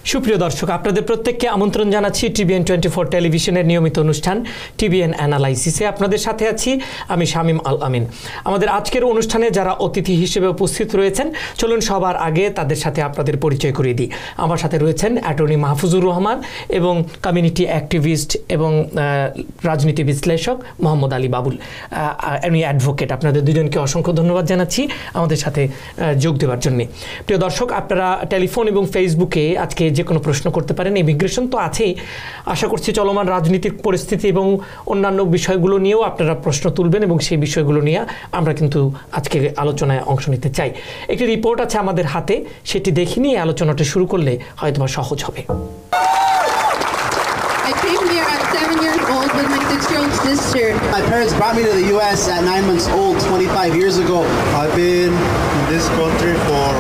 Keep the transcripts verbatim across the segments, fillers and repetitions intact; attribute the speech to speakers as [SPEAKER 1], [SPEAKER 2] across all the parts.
[SPEAKER 1] সুপ্রিয় দর্শক, আপনাদের প্রত্যেককে আমন্ত্রণ জানাচ্ছি টিভিএন টোয়েন্টি ফোর টেলিভিশনের নিয়মিত অনুষ্ঠান টিভিএন অ্যানালাইসিসে। আপনাদের সাথে আছি আমি শামীম আল আমিন। আমাদের আজকের অনুষ্ঠানে যারা অতিথি হিসেবে উপস্থিত রয়েছেন, চলুন সবার আগে তাদের সাথে আপনাদের পরিচয় করিয়ে দিই। আমার সাথে রয়েছেন অ্যাটর্নি মাহফুজুর রহমান এবং কমিউনিটি অ্যাক্টিভিস্ট এবং রাজনীতি বিশ্লেষক মোহাম্মদ আলী বাবুল, উনি অ্যাডভোকেট। আপনাদের দুজনকে অসংখ্য ধন্যবাদ জানাচ্ছি আমাদের সাথে যোগ দেওয়ার জন্য। প্রিয় দর্শক, আপনারা টেলিফোন এবং ফেসবুকে আজকে যে কোনো প্রশ্ন করতে পারেন। ইমিগ্রেশন তো আছেই, আশা করছি চলমান রাজনীতিক পরিস্থিতি এবং অন্যান্য বিষয়গুলো নিয়েও আপনারা প্রশ্ন তুলবেন এবং সেই বিষয়গুলো নিয়ে আমরা কিন্তু আজকে আলোচনায় অংশ নিতে চাই। একটি রিপোর্ট আছে আমাদের হাতে, সেটি দেখে নিয়ে আলোচনাটা শুরু করলে হয়তো বা সহজ হবে।
[SPEAKER 2] Old with my six-year-old sister.
[SPEAKER 3] My parents brought me to the U S at nine months old twenty-five years ago.
[SPEAKER 4] I've been in this country for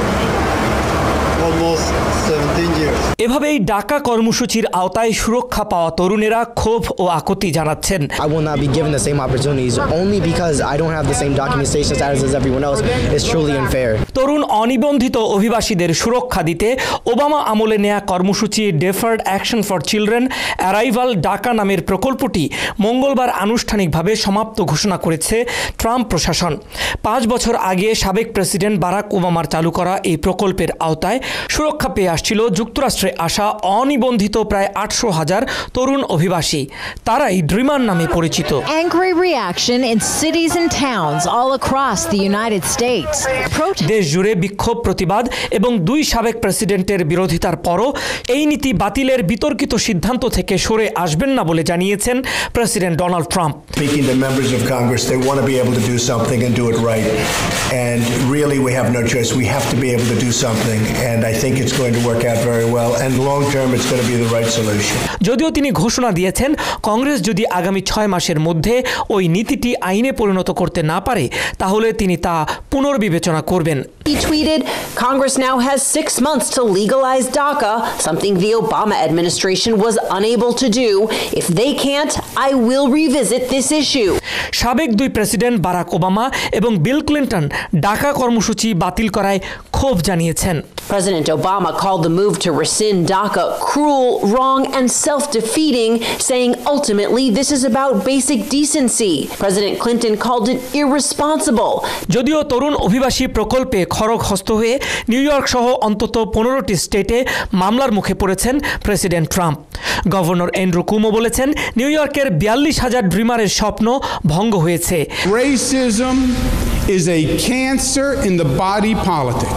[SPEAKER 4] almost seventeen years.
[SPEAKER 1] এভাবেই ঢাকা কর্মসূচির আওতায় সুরক্ষা পাওয়া তরুণেরা ক্ষোভ ও আকুতি জানাচ্ছেন।
[SPEAKER 5] I will not be given the same opportunities only because I don't have the same documentation status as everyone else. It's truly unfair.
[SPEAKER 1] তরুণ অনিবন্ধিত অভিবাসীদের সুরক্ষা দিতে ওবামা আমলে নেয়া কর্মসূচি deferred action for children arrival DACA নামের প্রকল্পটি মঙ্গলবার আনুষ্ঠানিকভাবে সমাপ্ত ঘোষণা করেছে ট্রাম্প প্রশাসন। পাঁচ বছর আগে সাবেক প্রেসিডেন্ট বারাক ওবামার চালু করা এই প্রকল্পের আওতায় সুরক্ষা পেয়ে আসছিল যুক্তরাষ্ট্রে আসা অনিবন্ধিত প্রায় আটশো হাজার তরুণ অভিবাসী। তারাই ড্রিমার নামে পরিচিত।
[SPEAKER 6] Angry reaction in cities and towns all across the United States.
[SPEAKER 1] দেশ জুড়ে বিক্ষোভ, প্রতিবাদ এবং দুই সাবেক প্রেসিডেন্টের বিরোধিতার পরও এই নীতি বাতিলের বিতর্কিত সিদ্ধান্ত থেকে সরে আসবেন না বলে জানিয়েছেন president Donald Trump.
[SPEAKER 7] Speaking to members of Congress, they want to be able to do something and do it right. And really we have no choice. We have to be able to do something. And I think it's going to work out very well. And long term it's going to be the right solution.
[SPEAKER 1] যদিও তিনি ঘোষণা দিয়েছেন, কংগ্রেস যদি আগামী ছয় মাসের মধ্যে ওই নীতিটি আইনে পরিণত করতে না পারে তাহলে তিনি তা পুনর্বিবেচনা করবেন।
[SPEAKER 8] He tweeted, Congress now has six months to legalize DACA, something the Obama administration was unable to do. If they can't, I will revisit this issue.
[SPEAKER 1] সাবেক দুই প্রেসিডেন্ট বারাক ওবামা এবং বিল ক্লিন্টন ঢাকা কর্মসূচি বাতিল করায় ক্ষোভ জানিয়েছেন।
[SPEAKER 8] President Obama called the move to rescind DACA cruel, wrong, and self-defeating, saying ultimately this is about basic decency. President Clinton called it irresponsible.
[SPEAKER 1] যদিও তরুণ অভিবাসী প্রকল্পে খড়গ হস্ত হয়ে নিউ ইয়র্ক সহ অন্তত পনেরোটি স্টেটে মামলার মুখে পড়েছেন president Trump. Governor Andrew Cuomo বলেছেন, নিউ ইয়র্কের বিয়াল্লিশ হাজার ড্রিমারের স্বপ্ন ভঙ্গ হয়েছে।
[SPEAKER 9] Racism is a cancer in the body politic.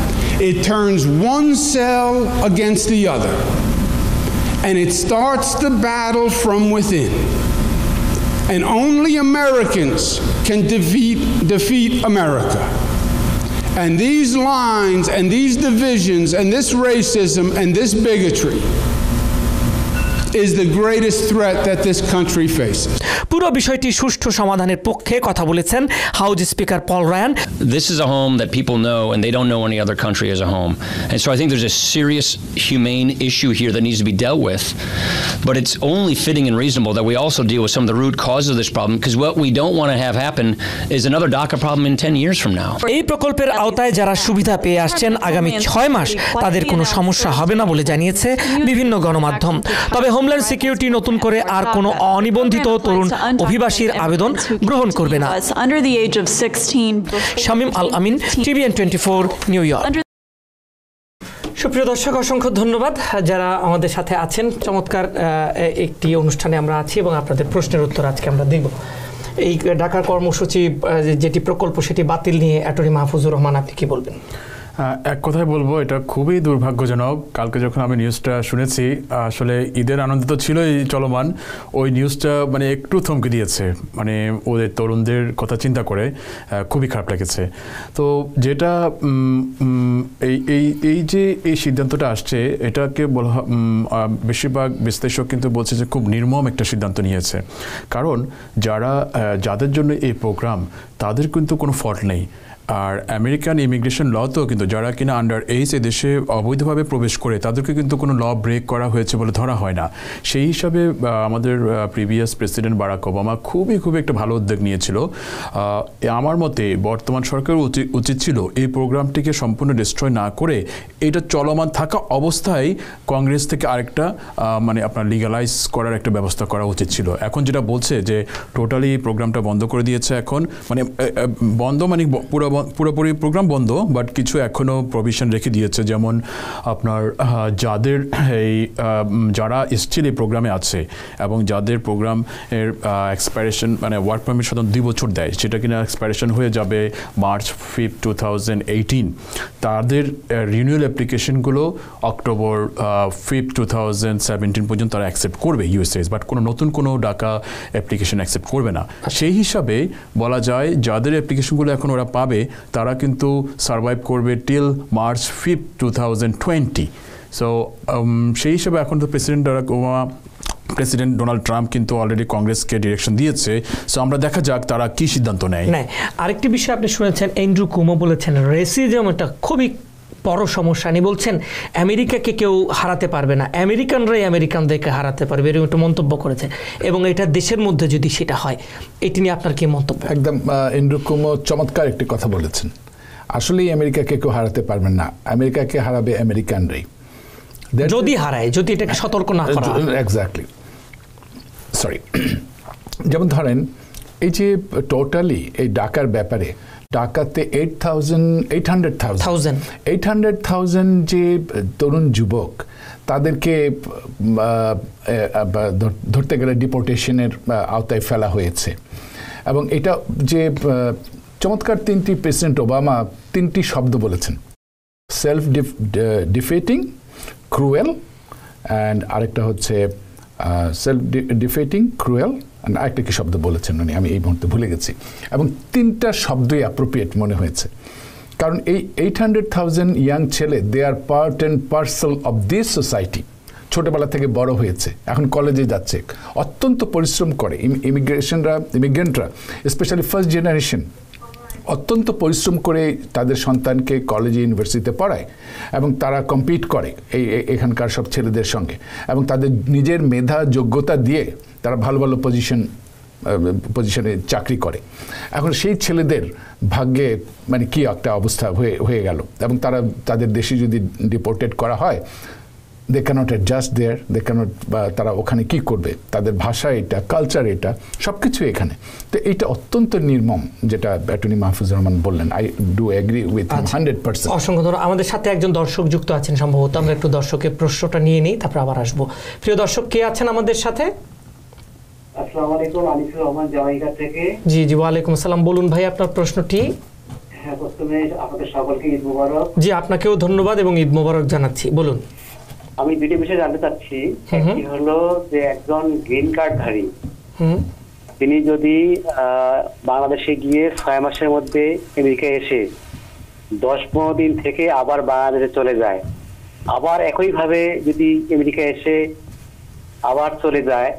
[SPEAKER 9] It turns one cell against the other, and it starts the battle from within. And only Americans can defeat, defeat America. And these lines and these divisions and this racism and this bigotry is the greatest threat that this country faces.
[SPEAKER 1] পুরো বিষয়টি সুষ্ঠু সমাধানের পক্ষে কথা বলেছেন house speaker Paul Ryan.
[SPEAKER 10] This is a home that people know and they don't know any other country as a home. And so I think there's a serious humane issue here that needs to be dealt with. But it's only fitting and reasonable that we also deal with some of the root causes of this problem, because what we don't want to have happen is another DACA problem in ten years from now.
[SPEAKER 1] এই প্রকল্পের আওতায় যারা সুবিধা পেয়ে আসছেন আগামী ছয় মাস তাদের কোনো সমস্যা হবে না বলে জানিয়েছে বিভিন্ন গণমাধ্যম। তবে হোমল্যান্ড সিকিউরিটি নতুন করে আর কোনো অনিবন্ধিত তরুণ অভিবাসীর আবেদন গ্রহণ করবে না। Shamim Al Amin, TVN twenty four, New York. সুপ্রিয় দর্শক, অসংখ্য ধন্যবাদ যারা আমাদের সাথে আছেন। চমৎকার একটি অনুষ্ঠানে আমরা আছি এবং আপনাদের প্রশ্নের উত্তর আজকে আমরা দেব। এই ঢাকার কর্মসূচি যেটি প্রকল্প সেটি বাতিল নিয়ে অ্যাটর্নি মাহফুজুর রহমান, আপনি কি বলবেন?
[SPEAKER 11] এক কথায় বলবো, এটা খুবই দুর্ভাগ্যজনক। কালকে যখন আমি নিউজটা শুনেছি, আসলে ঈদের আনন্দ তো ছিলই চলমান, ওই নিউজটা মানে একটু থমকে দিয়েছে, মানে ওদের তরুণদের কথা চিন্তা করে খুবই খারাপ লেগেছে। তো যেটা এই এই এই যে এই সিদ্ধান্তটা আসছে, এটাকে বলা বেশিরভাগ বিশ্লেষক কিন্তু বলছে যে খুব নির্মম একটা সিদ্ধান্ত নিয়েছে। কারণ যারা যাদের জন্য এই প্রোগ্রাম, তাদের কিন্তু কোনো ফল্ট নেই। আর আমেরিকান ইমিগ্রেশন লতেও কিন্তু যারা কিনা আন্ডার এইজ এদেশে অবৈধভাবে প্রবেশ করে তাদেরকে কিন্তু কোনো ল ব্রেক করা হয়েছে বলে ধরা হয় না। সেই হিসাবে আমাদের প্রিভিয়াস প্রেসিডেন্ট বারাক ওবামা খুবই খুবই একটা ভালো উদ্যোগ নিয়েছিল। আমার মতে বর্তমান সরকারের উচিত ছিল এই প্রোগ্রামটিকে সম্পূর্ণ ডিস্ট্রয় না করে এটা চলমান থাকা অবস্থায় কংগ্রেস থেকে আরেকটা মানে আপনার লিগালাইজ করার একটা ব্যবস্থা করা উচিত ছিল। এখন যেটা বলছে যে টোটালি প্রোগ্রামটা বন্ধ করে দিয়েছে, এখন মানে বন্ধ মানে পুরো পুরোপুরি প্রোগ্রাম বন্ধ, বাট কিছু এখনও প্রভিশন রেখে দিয়েছে, যেমন আপনার যাদের এই যারা স্টিল এই প্রোগ্রামে আছে এবং যাদের প্রোগ্রামের এক্সপায়ারেশন মানে ওয়ার্ক পারমিট সাধারণত দুই বছর দেয়, সেটা কিনা এক্সপায়ারেশন হয়ে যাবে March fifth two thousand eighteen, তাদের রিনিউয়াল অ্যাপ্লিকেশনগুলো October fifth two thousand seventeen পর্যন্ত তারা অ্যাকসেপ্ট করবে ইউএসএস, বাট কোনো নতুন কোনো ডাকা অ্যাপ্লিকেশন অ্যাকসেপ্ট করবে না। সেই হিসাবে বলা যায় যাদের অ্যাপ্লিকেশনগুলো এখন ওরা পাবে তারা কিন্তু সার্ভাইভ করবে till March fifth two thousand twenty. So সেই হিসাবে এখন তো president Barack Obama president Donald Trump কিন্তু অলরেডি কংগ্রেসকে ডিরেকশন দিয়েছে। সো আমরা দেখা যাক তারা কি সিদ্ধান্ত নেয়।
[SPEAKER 1] আরেকটি বিষয় আপনি শুনেছেন, অ্যান্ড্রু কুমো বলেছেন রেসিজম একটা খুবই বড় সমস্যা। উনি বলছেন আমেরিকাকে কেউ হারাতে পারবে না, আমেরিকানরাই আমেরিকানদেরকে হারাতে পারবে, এরকম একটা মন্তব্য করেছেন, এবং এটা দেশের মধ্যে যদি সেটা হয়, এটি নিয়ে আপনার কি মন্তব্য?
[SPEAKER 12] একদম অ্যান্ড্রু কুমো চমৎকার একটি কথা বলেছেন। আসলেই আমেরিকাকে কেউ হারাতে পারবেন না, আমেরিকাকে হারাবে আমেরিকানরাই,
[SPEAKER 1] যদি হারায়, যদি এটাকে সতর্ক না করা হয়।
[SPEAKER 12] Exactly, sorry. যেমন ধরেন এই যে টোটালি এই ডাকার ব্যাপারে, ঢাকাতে eight thousand eight hundred thousand eight hundred thousand যে তরুণ যুবক, তাদেরকে ধরতে গেলে ডিপোর্টেশনের আওতায় ফেলা হয়েছে। এবং এটা যে চমৎকার তিনটি প্রেসিডেন্ট ওবামা তিনটি শব্দ বলেছেন, সেলফ ডিফেটিং, ক্রুয়েল অ্যান্ড আরেকটা হচ্ছে সেলফ ডিফেটিং, ক্রুয়েল অ্যান্ড আরেকটা কি শব্দ বলেছেন উনি, আমি এই মুহূর্তে ভুলে গেছি। এবং তিনটা শব্দই অ্যাপ্রোপ্রিয়েট মনে হয়েছে, কারণ এই এইট হান্ড্রেড থাউজেন্ড ইয়াং ছেলে, they are part and parcel of this society. ছোটোবেলা থেকে বড় হয়েছে, এখন কলেজে যাচ্ছে, অত্যন্ত পরিশ্রম করে। ইমিগ্রেশনরা ইমিগ্রেন্টরা স্পেশালি ফার্স্ট জেনারেশন অত্যন্ত পরিশ্রম করে তাদের সন্তানকে কলেজে ইউনিভার্সিটিতে পড়ায়, এবং তারা কম্পিট করে এই এখানকার সব ছেলেদের সঙ্গে, এবং তাদের নিজের মেধা যোগ্যতা দিয়ে তারা ভালো ভালো পজিশন পজিশনে চাকরি করে। এখন সেই ছেলেদের ভাগ্যে মানে কি একটা অবস্থা হয়ে হয়ে গেল, এবং তারা তাদের দেশে যদি ডিপোর্টেড করা হয়, they can't adjust there, they can't, বা তারা ওখানে কি করবে, তাদের ভাষা এটা, কালচার এটা, সব কিছু এখানে। তো এইটা অত্যন্ত নির্মম, যেটা অ্যাটর্নি মাহফুজুর রহমান বললেন। I do agree with hundred percent.
[SPEAKER 1] অসংখ্য ধন্যবাদ। আমাদের সাথে একজন দর্শক যুক্ত আছেন সম্ভবত, আমরা একটু দর্শকের প্রশ্নটা নিয়ে নিই, তারপর আবার আসবো। প্রিয় দর্শক, কে আছেন আমাদের সাথে?
[SPEAKER 13] আসসালামু আলাইকুম, আনিসুর রহমান জামাইকা থেকে।
[SPEAKER 1] জি জি, ওয়ালাইকুম আসসালাম। বলুন ভাই আপনার প্রশ্নটি।
[SPEAKER 13] হ্যাঁ, প্রথমে আপনাদের সকলকে ঈদ মোবারক।
[SPEAKER 1] জি, আপনাকেও ধন্যবাদ এবং ঈদ মোবারক জানাচ্ছি। বলুন।
[SPEAKER 13] আমি দুটি বিষয় জানতে চাচ্ছি। একটি হলো যে একজন গ্রিন কার্ডধারী তিনি যদি বাংলাদেশে গিয়ে ছয় মাসের মধ্যে আমেরিকায় এসে দশ পনেরো দিন থেকে আবার বাংলাদেশে চলে যায়, আবার একইভাবে যদি আমেরিকায় এসে আবার চলে যায়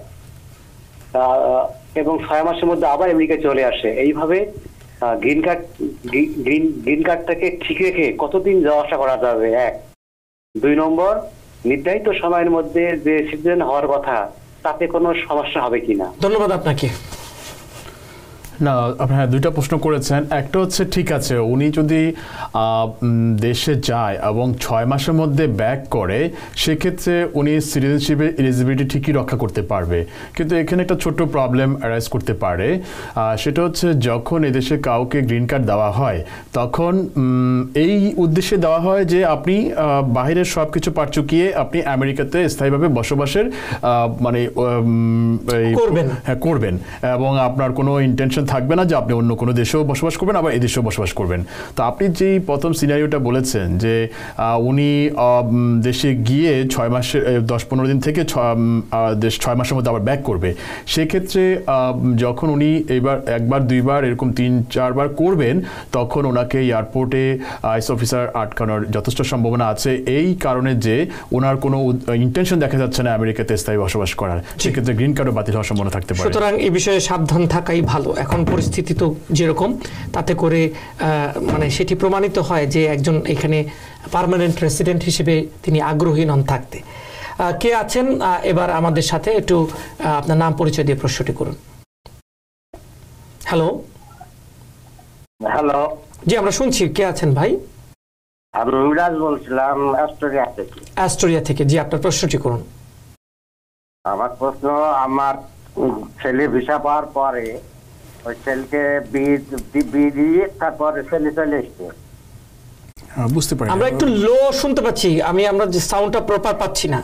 [SPEAKER 13] এবং ছয় মাসের মধ্যে আবার আমেরিকায় চলে আসে, এইভাবে গ্রিন কার্ড গ্রিন গ্রিন কার্ডটাকে ঠিক রেখে কতদিন যাওয়া আসা করা যাবে? এক। দুই নম্বর, নির্ধারিত সময়ের মধ্যে যে সিটিজেন হওয়ার কথা, তাতে কোনো সমস্যা হবে কিনা?
[SPEAKER 1] ধন্যবাদ আপনাকে।
[SPEAKER 11] না, আপনারা দুইটা প্রশ্ন করেছেন। একটা হচ্ছে ঠিক আছে, উনি যদি দেশে যায় এবং ছয় মাসের মধ্যে ব্যাক করে, সেক্ষেত্রে উনি সিটিজেনশিপের এলিজিবিলিটি ঠিকই রক্ষা করতে পারবে, কিন্তু এখানে একটা ছোট্ট প্রবলেম অ্যারাইজ করতে পারে। সেটা হচ্ছে যখন এদেশে কাউকে গ্রিন কার্ড দেওয়া হয়, তখন এই উদ্দেশ্যে দেওয়া হয় যে আপনি বাহিরের সব কিছু পার চুকিয়ে আপনি আমেরিকাতে স্থায়ীভাবে বসবাসের মানে হ্যাঁ করবেন, এবং আপনার কোনো ইন্টেনশন থাকবে না যে আপনি অন্য কোনো দেশেও বসবাস করবেন, আবার এই দেশেও বসবাস করবেন। তো আপনি যেই প্রথম সিনারিওটা বলেছেন যে উনি দেশে গিয়ে ছয় মাসের দশ পনেরো দিন থেকে দেশ ছয় মাসের মধ্যে আবার ব্যাক করবে, সেক্ষেত্রে যখন উনি এবার একবার দুইবার এরকম তিন চারবার করবেন, তখন ওনাকে এয়ারপোর্টে আইস অফিসার আটকানোর যথেষ্ট সম্ভাবনা আছে, এই কারণে যে ওনার কোনো ইন্টেনশন দেখা যাচ্ছে না আমেরিকাতে স্থায়ী বসবাস করার, সেক্ষেত্রে গ্রিন কার্ডও বাতিল হওয়ার সম্ভাবনা থাকতে পারে।
[SPEAKER 1] সুতরাং এই বিষয়ে সাবধান থাকাই ভালো। এখন এখন পরিস্থিতি তো যেরকম, তাতে করে মানে সেটি প্রমাণিত হয় যে একজন এখানে পার্মানেন্ট রেসিডেন্ট হিসেবে তিনি আগ্রহী নন থাকতে। কে আছেন এবার আমাদের সাথে, একটু আপনার নাম পরিচয় দিয়ে প্রশ্নটি করুন। হ্যালো
[SPEAKER 14] হ্যালো
[SPEAKER 1] জি, আমরা শুনছি। কে আছেন ভাই?
[SPEAKER 14] আমি মিরাজ বলছিলাম অস্ট্রেলিয়া থেকে।
[SPEAKER 1] অস্ট্রেলিয়া থেকে, জি আপনার প্রশ্নটি করুন।
[SPEAKER 14] আমার প্রশ্ন, আমার ছেলে ভিসা পাওয়ার পরে ওই ছেলেকে বিয়ে দিয়ে তারপরে ছেলে চলে এসছে।
[SPEAKER 11] বুঝতে পারি,
[SPEAKER 1] আমরা একটু লো শুনতে পাচ্ছি, আমি আমরা যে সাউন্ডটা প্রপার পাচ্ছি না।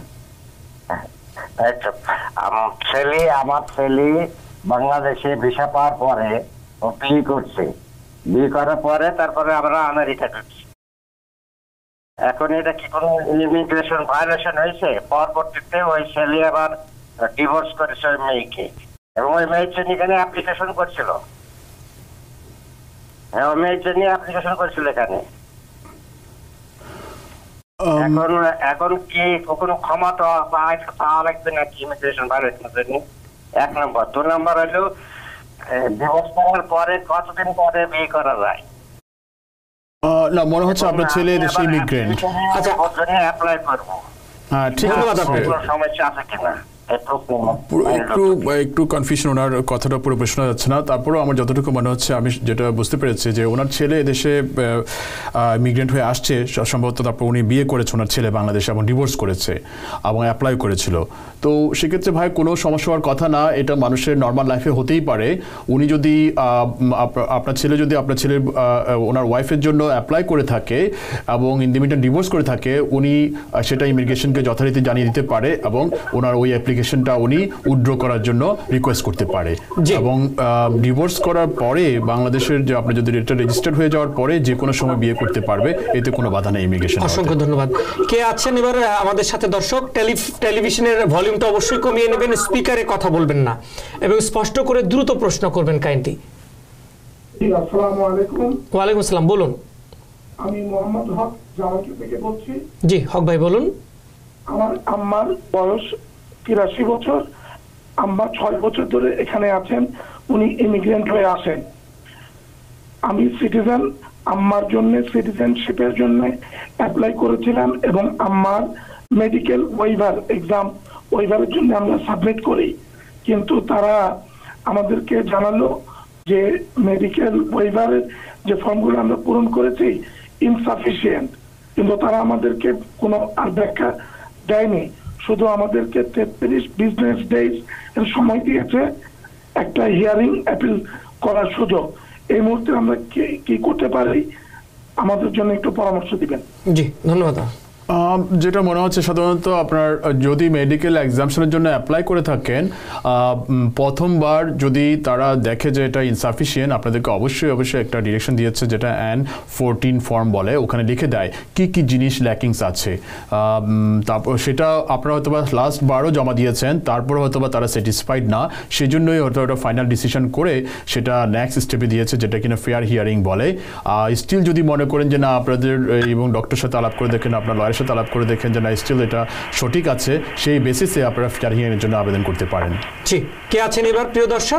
[SPEAKER 14] আমার ছেলে আমার ছেলে বাংলাদেশে ভিসা পাওয়ার পরে ও বিয়ে করছে, বিয়ে করার পরে তারপরে আমরা আমেরিকা ঢুকছি। এখন এটা কি কোনো ইমিগ্রেশন ভায়োলেশন হয়েছে? পরবর্তীতে ওই ছেলে আবার ডিভোর্স করেছে ওই মেয়েকে, এবং ওই মেয়ের জন্য এখানে অ্যাপ্লিকেশন করছিল। হ্যাঁ, ওই মেয়ের জন্য অ্যাপ্লিকেশন করছিল এখানে। এখন এখন কি কোনো ক্ষমতা পাওয়া লাগবে নাকি ইমিগ্রেশন ভায়োলেশনের জন্য? এক নম্বর। দু নম্বর হলো ডিভোর্স করার পরে কতদিন পরে বিয়ে করা যায়?
[SPEAKER 11] না, মনে হচ্ছে আপনার ছেলে দেশে ইমিগ্রেন্ট।
[SPEAKER 14] আচ্ছা, অ্যাপ্লাই করব।
[SPEAKER 11] হ্যাঁ, ঠিক আছে।
[SPEAKER 14] সমস্যা আছে কিনা
[SPEAKER 11] একটু একটু কনফিউশন, ওনার কথাটা পুরো শোনা যাচ্ছে না। তারপরেও আমার যতটুকু মনে হচ্ছে, আমি যেটা বুঝতে পেরেছি যে ওনার ছেলে দেশে ইমিগ্রেন্ট হয়ে আসছে সম্ভবত, তারপর উনি বিয়ে করেছে ওনার ছেলে বাংলাদেশে এবং ডিভোর্স করেছে এবং অ্যাপ্লাই করেছিল। তো সেক্ষেত্রে ভাই কোনো সমস্যা হওয়ার কথা না, এটা মানুষের নর্মাল লাইফে হতেই পারে। উনি যদি আপনার ছেলে যদি আপনার ছেলের ওনার ওয়াইফের জন্য অ্যাপ্লাই করে থাকে এবং ইন দি মিডিয়াম ডিভোর্স করে থাকে, উনি সেটা ইমিগ্রেশনকে যথারীতি জানিয়ে দিতে পারে এবং ওনার ওই অ্যাপ্লিকেশনটা উনি উইথড্র করার জন্য রিকোয়েস্ট করতে পারে। এবং ডিভোর্স করার পরে বাংলাদেশের যে আপনি যদি এটা রেজিস্টার্ড হয়ে যাওয়ার পরে যে কোনো সময় বিয়ে করতে পারবে, এতে কোনো বাধা নেই ইমিগ্রেশন।
[SPEAKER 1] অসংখ্য ধন্যবাদ। কে আছেন এবার আমাদের সাথে? দর্শক, টেলিভিশনের ভলিউমটা অবশ্যই কমিয়ে নেবেন, স্পিকারে কথা বলবেন না এবং স্পষ্ট করে দ্রুত প্রশ্ন করবেন কাইন্ডলি।
[SPEAKER 15] আসসালামু আলাইকুম।
[SPEAKER 1] ওয়ালাইকুম আসসালাম, বলুন।
[SPEAKER 15] আমি মোহাম্মদ হক জামালকি থেকে বলছি।
[SPEAKER 1] জি হক ভাই বলুন।
[SPEAKER 15] আমার আম্মার বয়স তিরাশি বছর। আম্মা ছয় বছর ধরে এখানে আছেন, উনি ইমিগ্রেন্ট হয়ে আসেন। আমি সিটিজেন, আম্মার জন্য সিটিজেনশিপের জন্য অ্যাপ্লাই করেছিলাম এবং আম্মার মেডিকেল ওয়েভার এক্সাম ওয়েভারের জন্য আমরা সাবমিট করি, কিন্তু তারা আমাদেরকে জানালো যে মেডিকেল ওয়েভারের যে ফর্মগুলো আমরা পূরণ করেছি ইনসাফিসিয়েন্ট, কিন্তু তারা আমাদেরকে কোনো আর ব্যাখ্যা দেয়নি, শুধু আমাদেরকে তেত্রিশ বিজনেস ডেজ এর সময় দিয়েছে একটা হিয়ারিং অ্যাপিল করার সুযোগ। এই মুহূর্তে আমরা কি করতে পারি, আমাদের জন্য একটু পরামর্শ দিবেন।
[SPEAKER 1] জি ধন্যবাদ।
[SPEAKER 11] যেটা মনে হচ্ছে সাধারণত আপনার যদি মেডিকেল এক্সামশনের জন্য অ্যাপ্লাই করে থাকেন, প্রথমবার যদি তারা দেখে যে এটা ইনসাফিসিয়েন্ট, আপনাদেরকে অবশ্যই অবশ্যই একটা ডিরেকশন দিয়েছে যেটা এন ফোরটিন ফর্ম বলে, ওখানে লিখে দেয় কি কি জিনিস ল্যাকিংস আছে। তারপর সেটা আপনারা হয়তো বা লাস্ট বারও জমা দিয়েছেন, তারপরে হয়তো বা তারা স্যাটিসফাইড না, সেই জন্যই হয়তো একটা ফাইনাল ডিসিশন করে সেটা নেক্সট স্টেপে দিয়েছে, যেটা কিনা ফেয়ার হিয়ারিং বলে। স্টিল যদি মনে করেন যে না আপনাদের এবং ডক্টরের সাথে আলাপ করে দেখেন, আপনার লয়ারের সাথে আলাপ করে দেখেন যে না স্টিল এটা সঠিক আছে, সেই বেসিসে আপনারা ফেয়ার হিয়ারিংয়ের জন্য আবেদন করতে পারেন।
[SPEAKER 1] জি, কে আছেন এবার প্রিয় দর্শক?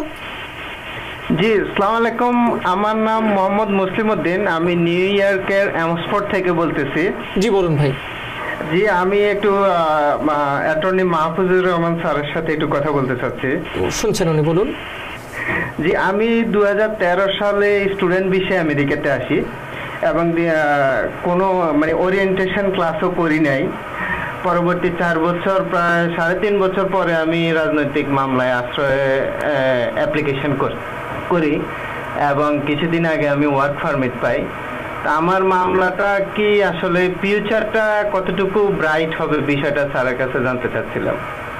[SPEAKER 16] জি আসসালামু আলাইকুম, আমার নাম মোহাম্মদ মুসলিম উদ্দিন, আমি নিউ ইয়র্কের অ্যামসফোর্ড থেকে বলতেছি।
[SPEAKER 1] জি বলুন ভাই।
[SPEAKER 16] জি আমি একটু অ্যাটর্নি মাহফুজুর রহমান স্যারের সাথে একটু কথা বলতে চাচ্ছি।
[SPEAKER 1] শুনছেন উনি, বলুন।
[SPEAKER 16] জি আমি দু হাজার তেরো সালে স্টুডেন্ট বিষয়ে আমেরিকাতে আসি এবং কোনো মানে ওরিয়েন্টেশন ক্লাসও করি নাই। পরবর্তী চার বছর প্রায় সাড়ে তিন বছর পরে আমি রাজনৈতিক মামলায় আশ্রয় অ্যাপ্লিকেশন করি এবং কিছুদিন আগে আমি ওয়ার্ক পারমিট পাই। তা আমার মামলাটা কি আসলে ফিউচারটা কতটুকু ব্রাইট হবে বিষয়টা স্যারের কাছে জানতে চাচ্ছিলাম।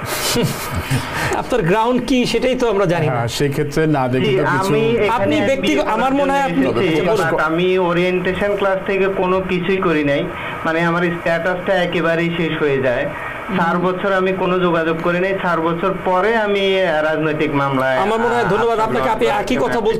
[SPEAKER 1] আপনার গ্রাউন্ড কি সেটাই তো আমরা জানি না,
[SPEAKER 11] সেই ক্ষেত্রে না দেখি
[SPEAKER 16] আমি
[SPEAKER 1] আপনি ব্যক্তিগত আমার মনে হয়
[SPEAKER 16] আমি ওরিয়েন্টেশন ক্লাস থেকে কোনো কিছুই করি নাই, মানে আমার স্ট্যাটাসটা একেবারেই শেষ হয়ে যায়। চার বছর আমি কোনো যোগাযোগ করি নাই, চার বছর পরে আমি রাজনৈতিক মামলায়।
[SPEAKER 1] আমার মনে হয় ধন্যবাদ আপনাকে, আপনি একই কথা বলছেন।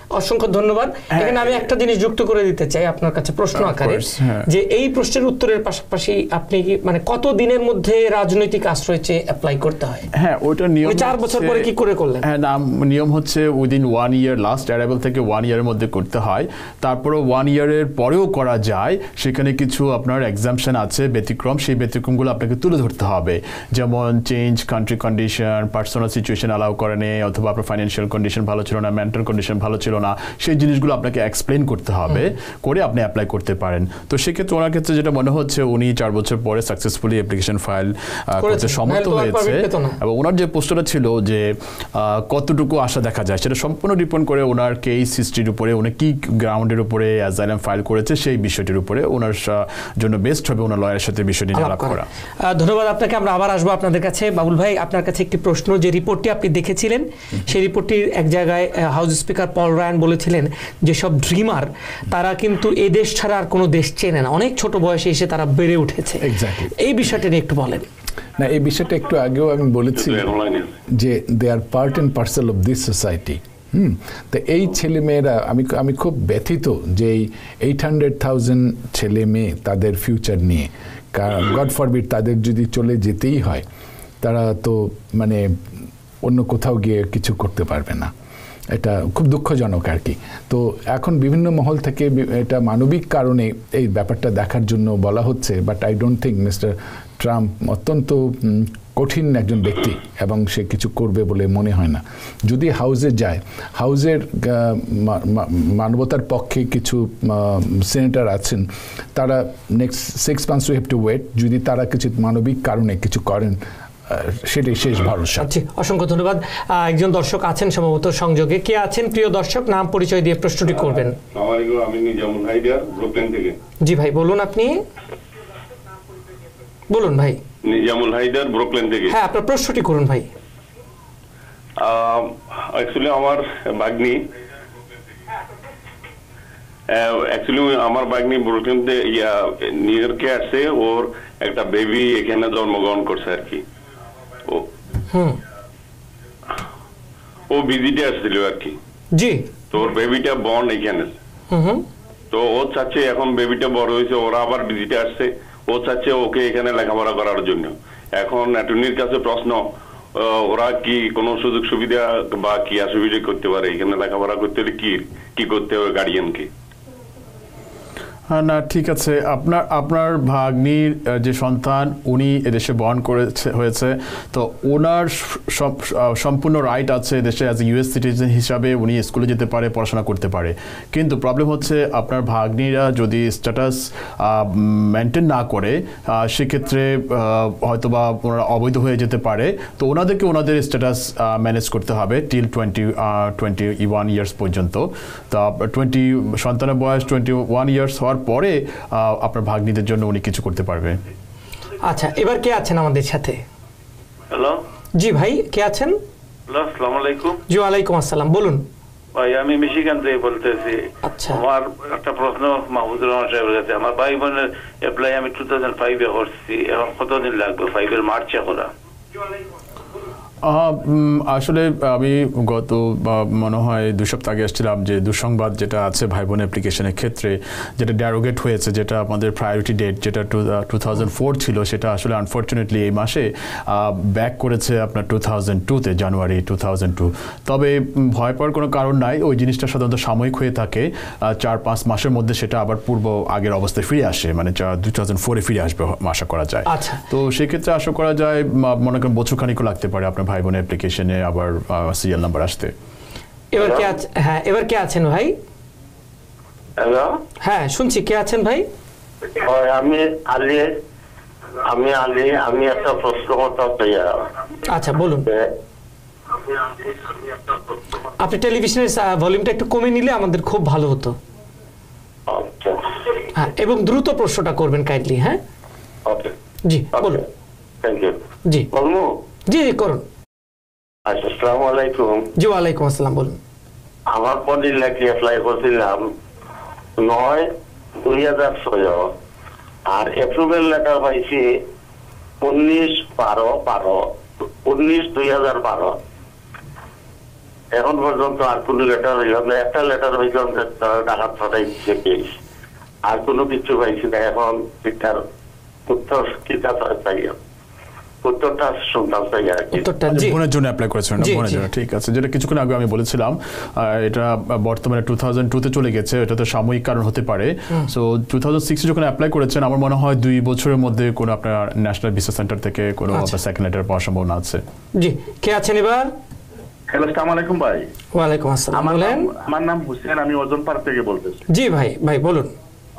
[SPEAKER 1] অসংখ্য ধন্যবাদ। এখানে আমি একটা জিনিস যুক্ত করে দিতে চাই আপনার কাছে প্রশ্ন আকারে, যে এই প্রশ্নের উত্তরের পাশাপাশি আপনি কি মানে কত দিনের মধ্যে রাজনৈতিক আশ্রয় চেয়ে অ্যাপ্লাই করতে হয়?
[SPEAKER 11] হ্যাঁ, ওইটা নিয়ম
[SPEAKER 1] চার বছর পরে কি করে করলেন?
[SPEAKER 11] হ্যাঁ, না, নিয়ম হচ্ছে within one year, last arrival থেকে ওয়ান ইয়ারের মধ্যে করতে হয়। তারপরেও ওয়ান ইয়ারের পরেও করা যায়, সেখানে কিছু আপনার এক্সাম্পশন আছে, ব্যতিক্রম। সেই ব্যতিক্রমগুলো আপনাকে তুলে ধরতে হবে, যেমন change country condition, personal situation allow করে নেই, অথবা আপনার ফাইন্যান্সিয়াল কন্ডিশন ভালো ছিল না, মেন্টাল কন্ডিশন ভালো ছিল না, সেই জিনিসগুলো আপনাকে এক্সপ্লেন করতে হবে, করে আপনি অ্যাপ্লাই করতে পারেন। তো সেক্ষেত্রে ওনার ক্ষেত্রে যেটা মনে হচ্ছে, উনি চার বছর পরে সাকসেসফুলি অ্যাপ্লিকেশন ফাইল করতে সমর্থ হয়েছে। এবং ওনার যে প্রশ্নটা ছিল যে কতটুকু আশা দেখা যায়, সেটা সম্পূর্ণ ডিপেন্ড করে ওনার কেস হিস্ট্রির উপরে, উনি কি গ্রাউন্ডের উপরে অ্যাজাইলাম ফাইল করেছে সেই বিষয়টির উপরে। ওনার জন্য বেস্ট হবে ওনার লয়ারের সাথে বিষয়টি আলাপ করা।
[SPEAKER 1] ধন্যবাদ আপনাকে। আমরা আবার আসবো আপনাদের কাছে। বাবুল ভাই, আপনার কাছে একটি প্রশ্ন। যে রিপোর্টটি আপনি দেখেছিলেন, সেই রিপোর্টটির এক জায়গায় হাউস স্পিকার পল রায়ান বলেছিলেন যে সব ড্রিমার তারা কিন্তু এই দেশ ছাড়া আর কোনো দেশ চেনে না, অনেক ছোট বয়সে এসে তারা বেড়ে উঠেছে। এই বিষয়টা নিয়ে একটু বলেন।
[SPEAKER 12] না, এই বিষয়টা একটু আগেও আমি বলেছি যে they are part and parcel of this society. Hmm তো এই ছেলে মেয়েরা, আমি আমি খুব ব্যথিত যে এই এইট হান্ড্রেড থাউজেন্ড ছেলে মেয়ে তাদের ফিউচার নিয়ে, গড ফরবিড তাদের যদি চলে যেতেই হয়, তারা তো মানে অন্য কোথাও গিয়ে কিছু করতে পারবে না। এটা খুব দুঃখজনক আর কি। তো এখন বিভিন্ন মহল থেকে এটা মানবিক কারণে এই ব্যাপারটা দেখার জন্য বলা হচ্ছে, but I don't think mister Trump অত্যন্ত কঠিন একজন ব্যক্তি এবং সে কিছু করবে বলে মনে হয় না। যদি হাউসে যায়, হাউসের মানবতার পক্ষে কিছু সেনেটর আছেন, তারা next six months we have to wait. যদি তারা কিছু মানবিক কারণে কিছু করেন, সেটাই শেষ ভরসা।
[SPEAKER 1] অসংখ্য ধন্যবাদ। একজন দর্শক আছেন সম্ভবত সংযোগে। কে আছেন প্রিয় দর্শক? নাম পরিচয় দিয়ে প্রশ্নটি করবেন।
[SPEAKER 17] আমি নিজামুল হায়দার, ব্রুকলিন থেকে।
[SPEAKER 1] জি ভাই, বলুন। আপনি বলুন ভাই।
[SPEAKER 17] নিজামুল হায়দার, ব্রুকলিন থেকে।
[SPEAKER 1] হ্যাঁ, আপনার প্রশ্নটি করুন ভাই।
[SPEAKER 17] অ্যাকচুয়ালি আমার ভাগ্নি অ্যাকচুয়ালি আমার ভাগ্নি ব্রুকলিন থেকে ইয়া নিউ ইয়র্কে আসছে, ওর একটা বেবি এখানে জন্মগ্রহণ করছে আর কি। ও হুম ও ভিজিটে আসছিল আর কি।
[SPEAKER 1] জি।
[SPEAKER 17] তো ওর বেবিটা বর্ন এখানে। হুম তো ও চাচ্ছে, এখন বেবিটা বড় হয়েছে, ওরা আবার ভিজিটে আসছে, ও চাচ্ছে ওকে এখানে লেখাপড়া করার জন্য। এখন অ্যাটর্নির কাছে প্রশ্ন, ওরা কি কোনো সুযোগ সুবিধা বা কি অসুবিধা করতে পারে এখানে লেখাপড়া করতে হলে? কি কি করতে হবে গার্ডিয়ানকে?
[SPEAKER 11] হ্যাঁ, না ঠিক আছে। আপনার আপনার ভাগ্নির যে সন্তান, উনি এদেশে বর্ন করেছে হয়েছে, তো ওনার সম্পূর্ণ রাইট আছে দেশে অ্যাজ এ ইউএস সিটিজেন হিসাবে উনি স্কুলে যেতে পারে, পড়াশোনা করতে পারে। কিন্তু প্রবলেম হচ্ছে আপনার ভাগ্নিরা যদি স্ট্যাটাস মেনটেন না করে, সেক্ষেত্রে হয়তোবা ওনারা অবৈধ হয়ে যেতে পারে। তো ওনাদেরকে ওনাদের স্ট্যাটাস ম্যানেজ করতে হবে till twenty twenty one years পর্যন্ত। তো টোয়েন্টি সন্তানের বয়স টোয়েন্টি ওয়ান ইয়ার্স হওয়ার পরে আপনার ভাগ্নিদের জন্য উনি কিছু করতে পারবে।
[SPEAKER 1] আচ্ছা, এবার কে আছেন আমাদের সাথে?
[SPEAKER 17] হ্যালো।
[SPEAKER 1] জি ভাই, কে আছেন?
[SPEAKER 17] হ্যালো, আসসালামু আলাইকুম।
[SPEAKER 1] জি, ওয়ালাইকুম আসসালাম। বলুন
[SPEAKER 17] ভাই, আমি মিশিগান থেকে বলতেছি।
[SPEAKER 1] আচ্ছা,
[SPEAKER 17] আমার একটা প্রশ্ন মাহমুদুর রহমান সাহেবের কাছে। আমার ভাই বোনের অ্যাপ্লাই আমি টু থাউজেন্ড ফাইভে করছি, এখন কতদিন লাগবে ফাইভের মার্চে করা?
[SPEAKER 11] আসলে আমি গত মনে হয় দুই সপ্তাহ আগে এসেছিলাম যে দুঃসংবাদ যেটা আছে ভাই বোন অ্যাপ্লিকেশনের ক্ষেত্রে, যেটা ড্যারোগেট হয়েছে, যেটা আমাদের প্রায়োরিটি ডেট যেটা টু টু থাউজেন্ড ফোর ছিল, সেটা আসলে আনফর্চুনেটলি এই মাসে ব্যাক করেছে আপনার টু থাউজেন্ড টুতে, জানুয়ারি টু থাউজেন্ড টু। তবে ভয় পাওয়ার কোনো কারণ নাই, ওই জিনিসটা সাধারণত সাময়িক হয়ে থাকে, চার পাঁচ মাসের মধ্যে সেটা আবার পূর্ব আগের অবস্থায় ফিরে আসে, মানে টু থাউজেন্ড ফোরে ফিরে আসবে আশা করা যায়। তো সেক্ষেত্রে আশা করা যায় মনে করেন বছরখানিকও লাগতে পারে আপনার ভাই বোনের অ্যাপ্লিকেশনে আবার সিরিয়াল নাম্বার আসতে।
[SPEAKER 1] এবার কে আছে? হ্যাঁ, এবার কে আছেন ভাই?
[SPEAKER 14] হ্যালো।
[SPEAKER 1] হ্যাঁ, শুনছি। কে আছেন ভাই?
[SPEAKER 14] আমি আলী। আমি আলী আমি একটা প্রশ্ন করতে চাই।
[SPEAKER 1] আচ্ছা, বলুন। আপনি টেলিভিশনের ভলিউমটা একটু কমে নিলে আমাদের খুব ভালো হতো।
[SPEAKER 14] আচ্ছা।
[SPEAKER 1] হ্যাঁ, এবং দ্রুত প্রশ্নটা করবেন কাইন্ডলি। হ্যাঁ,
[SPEAKER 14] ওকে।
[SPEAKER 1] জি, বলুন।
[SPEAKER 14] Thank you.
[SPEAKER 1] জি,
[SPEAKER 14] বলবো?
[SPEAKER 1] জি জি করুন।
[SPEAKER 14] আচ্ছা, আসসালামু আলাইকুম।
[SPEAKER 1] জি, ওয়ালাইকুম আসসালাম। বলুন।
[SPEAKER 14] আমার পদের লেখে অ্যাপ্লাই করছিলাম নয় দুই হাজার ছয়, আর অ্যাপ্রুভেল লেটার পাইছি উনিশ বারো বারো উনিশ দুই হাজার বারো। এখন পর্যন্ত আর কোনো লেটার হইলাম না, একটা লেটার হইলাম যে তারা ডাকাত ফাটাইছে কেস, আর কোনো কিছু পাইছি না। এখন এটার উত্তর কি চাই, উত্তরটা শুনতাম চাই আর কি।
[SPEAKER 11] বোনের জন্য অ্যাপ্লাই করেছিলেন, বোনের জন্য, ঠিক আছে। যেটা কিছুক্ষণ আগে আমি বলেছিলাম, এটা বর্তমানে টু থাউজেন্ড টুতে চলে গেছে, এটা তো সাময়িক কারণ হতে পারে। সো টু থাউজেন্ড সিক্সে যখন অ্যাপ্লাই করেছেন, আমার মনে হয় দুই বছরের মধ্যে কোনো আপনার ন্যাশনাল ভিসা সেন্টার থেকে কোনো আপনার সেকেন্ড লেটার পাওয়ার সম্ভাবনা আছে।
[SPEAKER 1] জি, কে আছেন এবার?
[SPEAKER 18] হ্যালো, আসসালামু আলাইকুম ভাই।
[SPEAKER 1] ওয়ালাইকুম আসসালাম।
[SPEAKER 18] আমার নাম আমার নাম হুসেন, আমি ওজনপাড়া থেকে বলতেছি।
[SPEAKER 1] জি ভাই, ভাই বলুন।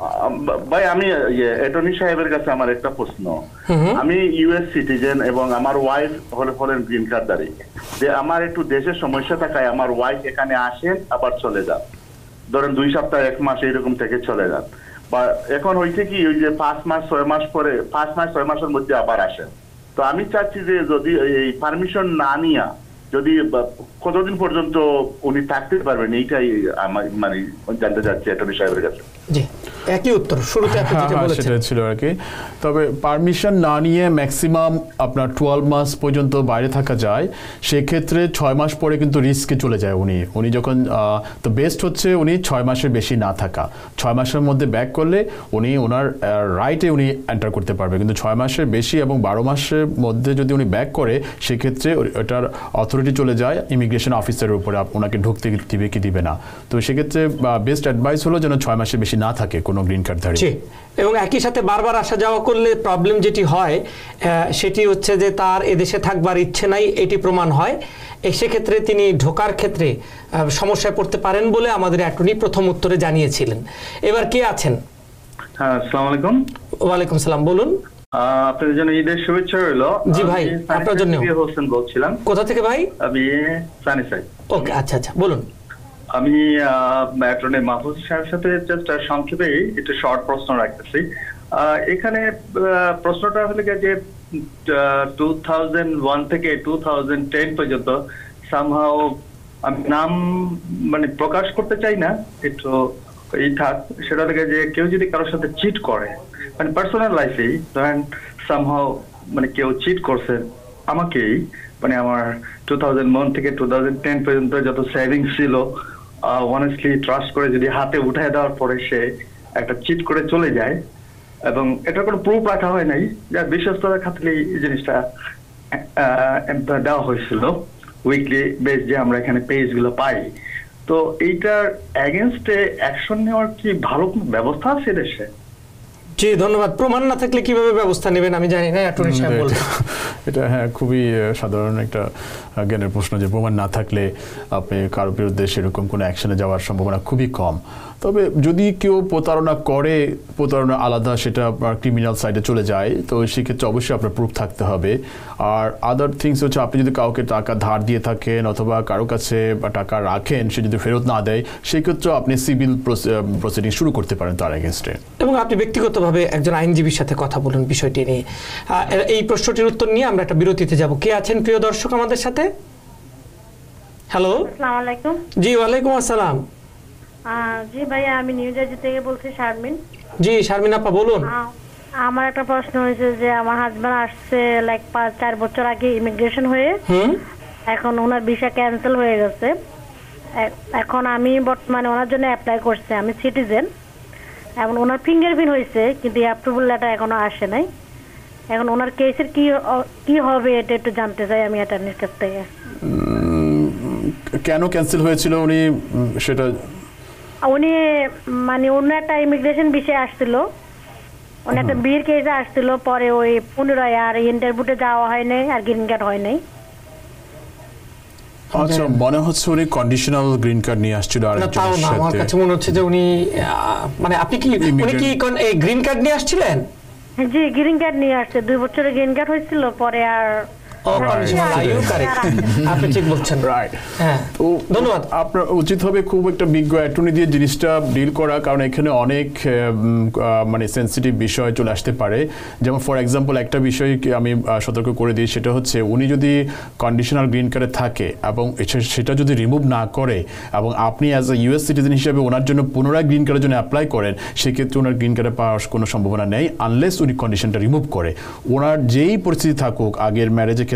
[SPEAKER 18] ভাই আমি অ্যাটর্নি সাহেবের কাছে আমার একটা প্রশ্ন। আমি ইউএস সিটিজেন এবং আমার ওয়াইফ হলে হলেন গ্রিন কার্ডধারী। যে আমার একটু দেশের সমস্যা থাকায় আমার ওয়াইফ এখানে আসেন আবার চলে যান, ধরেন দুই সপ্তাহ এক মাস এইরকম থেকে চলে যান। বা এখন হয়েছে কি, ওই যে পাঁচ মাস ছয় মাস পরে পাঁচ মাস ছয় মাসের মধ্যে আবার আসেন। তো আমি চাচ্ছি যে যদি এই পারমিশন না নিয়া যদি কতদিন পর্যন্ত উনি থাকতে পারবেন, এইটাই আমার মানে জানতে চাচ্ছি অ্যাটর্নি সাহেবের কাছে।
[SPEAKER 1] জি, একই উত্তর শুরুতে আপনি যেটা বলেছেন
[SPEAKER 11] সেটা ছিল আর কি। তবে পারমিশন না নিয়ে ম্যাক্সিমাম আপনার টুয়েলভ মাস পর্যন্ত বাইরে থাকা যায়। সেক্ষেত্রে ছয় মাস পরে কিন্তু রিস্কে চলে যায় উনি উনি যখন তো বেস্ট হচ্ছে উনি ছয় মাসের বেশি না থাকা। ছয় মাসের মধ্যে ব্যাক করলে উনি ওনার রাইটে উনি এন্টার করতে পারবে, কিন্তু ছয় মাসের বেশি এবং বারো মাসের মধ্যে যদি উনি ব্যাক করে, সেক্ষেত্রে ওটার অথরিটি চলে যায় ইমিগ্রেশন অফিসারের উপরে, ওনাকে ঢুকতে দিবে কি দিবে না। তো সেক্ষেত্রে বেস্ট অ্যাডভাইস হলো যেন ছয় মাসের বেশি না থাকে কোনো গ্রিন কার্ডধারী।
[SPEAKER 1] এবং একই সাথে বারবার আসা যাওয়া করলে প্রবলেম যেটি হয় সেটি হচ্ছে যে তার এদেশে থাকবার ইচ্ছে নাই, এটি প্রমাণ হয়। সেক্ষেত্রে তিনি ঢোকার ক্ষেত্রে সমস্যায় পড়তে পারেন বলে আমাদের অ্যাটর্নি প্রথম উত্তরে জানিয়েছিলেন। এবার কে আছেন?
[SPEAKER 18] হ্যাঁ, আসসালামু আলাইকুম।
[SPEAKER 1] ওয়ালাইকুম সালাম, বলুন।
[SPEAKER 18] আপনাদের জন্য ঈদের শুভেচ্ছা রইলো।
[SPEAKER 1] জি ভাই, আপনার জন্য।
[SPEAKER 18] হোসেন বলছিলাম।
[SPEAKER 1] কোথা থেকে ভাই?
[SPEAKER 18] আমি সানি সাইড।
[SPEAKER 1] ওকে, আচ্ছা আচ্ছা, বলুন।
[SPEAKER 18] আমি অ্যাটর্নি মাহফুজ সাহেবের সাথে জাস্ট সংক্ষেপে একটু শর্ট প্রশ্ন রাখতেছি। এখানে প্রশ্নটা হলো যে টু থাউজেন্ড ওয়ান থেকে টু থাউজেন্ড টেন পর্যন্ত সামহাও আমি নাম মানে প্রকাশ করতে চাই না, একটু এই থাক। সেটা থেকে যে কেউ যদি কারোর সাথে চিট করে, মানে পার্সোনাল লাইফেই ধরেন সামহাও মানে কেউ চিট করছে আমাকেই, মানে আমার টু থাউজেন্ড ওয়ান থেকে টু থাউজেন্ড টেন পর্যন্ত যত সেভিংস ছিল অনেস্টলি ট্রাস্ট করে যদি হাতে উঠায় দেওয়ার পরে সে একটা চিট করে চলে যায় এবং এটার কোনো প্রুফ রাখা হয় নাই, যার বিশ্বস্ততার খাতিরে এই জিনিসটা দেওয়া হয়েছিল উইকলি বেস যে আমরা এখানে পেজ গুলো পাই। তো এইটার এগেনস্টে অ্যাকশন নেওয়ার কি ভালো কোনো ব্যবস্থা আছে দেশে?
[SPEAKER 1] জি ধন্যবাদ। প্রমাণ না থাকলে কিভাবে ব্যবস্থা নেবেন আমি জানি না, অ্যাটর্নি সাহেব বলবেন।
[SPEAKER 11] এটা হ্যাঁ খুবই সাধারণ একটা জ্ঞানের প্রশ্ন যে প্রমাণ না থাকলে আপনি কারোর বিরুদ্ধে সেরকম কোনো অ্যাকশনে যাওয়ার সম্ভাবনা খুবই কম। তবে যদি কেউ প্রতারণা করে, প্রতারণা আলাদা, সেটা আপনার ক্রিমিনাল সাইডে চলে যায়, তো সেক্ষেত্রে অবশ্যই আপনার প্রুফ থাকতে হবে। আর আদার থিংস হচ্ছে আপনি যদি কাউকে টাকা ধার দিয়ে থাকেন অথবা কারো কাছে টাকা রাখেন, সে যদি ফেরত না দেয়, সেক্ষেত্রে আপনি সিভিল প্রসিডিং শুরু করতে পারেন তার এগেনস্টে।
[SPEAKER 1] এবং আপনি ব্যক্তিগতভাবে একজন আইনজীবীর সাথে কথা বলুন বিষয়টি নিয়ে। এই প্রশ্নটির উত্তর নিয়ে আমরা একটা বিরতিতে যাব। কে আছেন প্রিয় দর্শক আমাদের সাথে? হ্যালো,
[SPEAKER 19] আসসালামু আলাইকুম।
[SPEAKER 1] জি ওয়ালাইকুম আসসালাম।
[SPEAKER 19] জি ভাইয়া, আমি নিউ জার্সি থেকে বলছি, শারমিন।
[SPEAKER 1] জি শারমিন আপা বলুন।
[SPEAKER 19] আমার একটা প্রশ্ন হয়েছে যে আমার হাজবেন্ড আসছে লাইক পাঁচ চার বছর আগে ইমিগ্রেশন হয়ে, এখন ওনার ভিসা ক্যান্সেল হয়ে গেছে। এখন আমি বর্তমানে ওনার জন্য অ্যাপ্লাই করছি, আমি সিটিজেন। এখন ওনার ফিঙ্গারপ্রিন্ট হয়েছে কিন্তু অ্যাপ্রুভাল লেটার এখনো আসে নাই। এখন ওনার কেসের কি কি হবে এটা একটু জানতে চাই আমি অ্যাটর্নির কাছ থেকে।
[SPEAKER 11] কেন ক্যান্সেল হয়েছিল উনি সেটা?
[SPEAKER 19] উনি মানে অন্য একটা ইমিগ্রেশন বিষয়ে আসছিল, উনি একটা বিয়ের কেসে আসছিল, পরে ওই পুনরায় আর ইন্টারভিউতে যাওয়া হয় নাই আর গ্রিন কার্ড হয় নাই।
[SPEAKER 11] আচ্ছা, মনে হচ্ছে উনি কন্ডিশনাল গ্রিন কার্ড নিয়ে আসছিল। আর
[SPEAKER 1] তাও না, আমার কাছে মনে হচ্ছে যে উনি মানে আপনি কি উনি কি এই গ্রিন কার্ড নিয়ে আসছিলেন?
[SPEAKER 19] জি গ্রিন কার্ড নিয়ে আসছে, দুই বছরের গ্রিন কার্ড হয়েছিল, পরে আর
[SPEAKER 11] ধন্যবাদ। আপনার উচিত হবে খুব একটা বিজ্ঞ অ্যাটর্নি দিয়ে জিনিসটা ডিল করা, কারণ এখানে অনেক মানে সেন্সিটিভ বিষয় চলে আসতে পারে। যেমন ফর এক্সাম্পল একটা বিষয় আমি সতর্ক করে দিই, সেটা হচ্ছে উনি যদি কন্ডিশনাল গ্রিন কার্ডে থাকে এবং সেটা যদি রিমুভ না করে এবং আপনি অ্যাজ এ ইউএস সিটিজেন হিসেবে ওনার জন্য পুনরায় গ্রিন কার্ডের জন্য অ্যাপ্লাই করেন, সেক্ষেত্রে ওনার গ্রিন কার্ডে পাওয়ার কোনো সম্ভাবনা নেই আনলেস উনি কন্ডিশনটা রিমুভ করে। ওনার যেই পরিস্থিতি থাকুক, আগের ম্যারেজের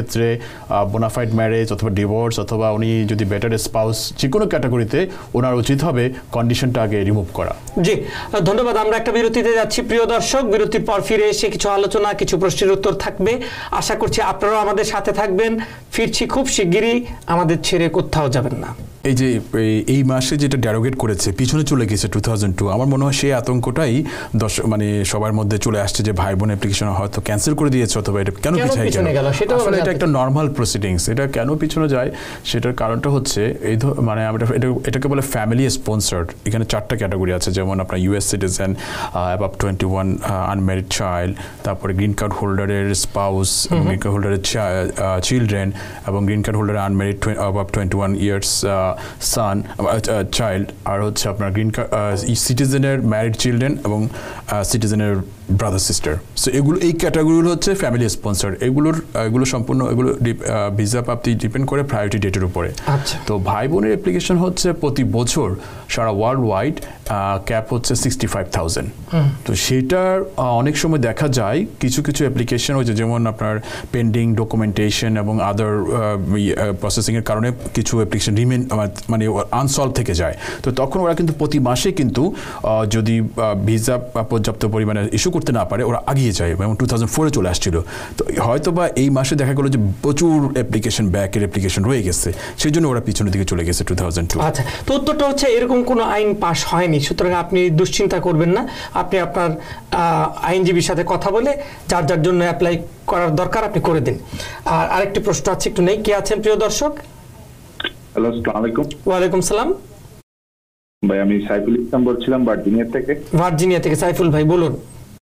[SPEAKER 11] সেক্ষেত্রে বোনাফাইড ম্যারেজ অথবা ডিভোর্স অথবা উনি যদি বেটার স্পাউস যে কোনো ক্যাটাগরিতে ওনার উচিত হবে কন্ডিশনটা আগে রিমুভ করা।
[SPEAKER 1] জি ধন্যবাদ। আমরা একটা বিরতিতে যাচ্ছি প্রিয় দর্শক, বিরতির পর ফিরে এসে কিছু আলোচনা কিছু প্রশ্নের উত্তর থাকবে, আশা করছি আপনারাও আমাদের সাথে থাকবেন। ফিরছি খুব শিগগিরই, আমাদের ছেড়ে কোথাও যাবেন না।
[SPEAKER 11] এই যে এই মাসে যেটা ড্যারোগেট করেছে পিছনে চলে গেছে টু থাউজেন্ড টু, আমার মনে হয় সেই আতঙ্কটাই দশ মানে সবার মধ্যে চলে আসছে যে ভাই বোন অ্যাপ্লিকেশন হয়তো ক্যান্সেল করে দিয়েছে অথবা এটা কেন পিছনে গেল। আসলে এটা একটা নর্মাল প্রসিডিংস, এটা কেন পিছনে যায় সেটার কারণটা হচ্ছে এই মানে আমরা এটা এটাকে বলে ফ্যামিলি স্পন্সার্ড। এখানে চারটা ক্যাটাগরি আছে, যেমন আপনার US citizen, above twenty one unmarried child, তারপরে গ্রিন কার্ড হোল্ডারের স্পাউস, গ্রিন কার্ড হোল্ডারের চিলড্রেন এবং গ্রিন কার্ড হোল্ডারের unmarried above twenty one years son child, আর হচ্ছে আপনার গ্রিন কার্ড সিটিজেনের ম্যারিড চিলড্রেন এবং সিটিজেনের ব্রাদার সিস্টার। সো এগুলো এই ক্যাটাগরিগুলো হচ্ছে ফ্যামিলি স্পন্সার। এগুলোর এগুলো সম্পূর্ণ এগুলো ভিসা প্রাপ্তি ডিপেন্ড করে প্রায়োরিটি ডেটের উপরে। তো ভাই বোনের অ্যাপ্লিকেশন হচ্ছে প্রতি বছর সারা ওয়ার্ল্ড ওয়াইড ক্যাপ হচ্ছে সিক্সটি ফাইভ থাউজেন্ড। তো সেটার অনেক সময় দেখা যায় কিছু কিছু অ্যাপ্লিকেশন হচ্ছে যেমন আপনার পেন্ডিং ডকুমেন্টেশন এবং আদার প্রসেসিংয়ের কারণে কিছু অ্যাপ্লিকেশন রিমেন মানে আনসলভ থেকে যায়। তো তখন ওরা কিন্তু প্রতি মাসে কিন্তু যদি ভিসা পর্যাপ্ত পরিমাণে ইস্যু করতে না পারে ওরা আগিয়ে যায়, এবং টু থাউজেন্ড ফোরে চলে আসছিল। তো হয়তো বা এই মাসে দেখা গেলো যে প্রচুর অ্যাপ্লিকেশন ব্যাকের অ্যাপ্লিকেশন রয়ে গেছে, সেই জন্য ওরা পিছনের দিকে চলে গেছে টু থাউজেন্ড টু।
[SPEAKER 1] আচ্ছা, তো উত্তরটা হচ্ছে এরকম কোনো আইন পাস হয়নি, সুতরাং আপনি দুশ্চিন্তা করবেন না। আপনি আপনার আইনজীবীর সাথে কথা বলে যার যার জন্য অ্যাপ্লাই করার দরকার আপনি করে দিন। আর আরেকটি প্রশ্ন আছে, একটু নেই, কে আছেন প্রিয় দর্শক?
[SPEAKER 20] হ্যালো, আসসালামু আলাইকুম।
[SPEAKER 1] ওয়ালাইকুম সালাম
[SPEAKER 20] ভাই, আমি সাইফুল ইসলাম বলছিলাম ভার্জিনিয়া থেকে।
[SPEAKER 1] ভার্জিনিয়া থেকে সাইফুল ভাই বলুন।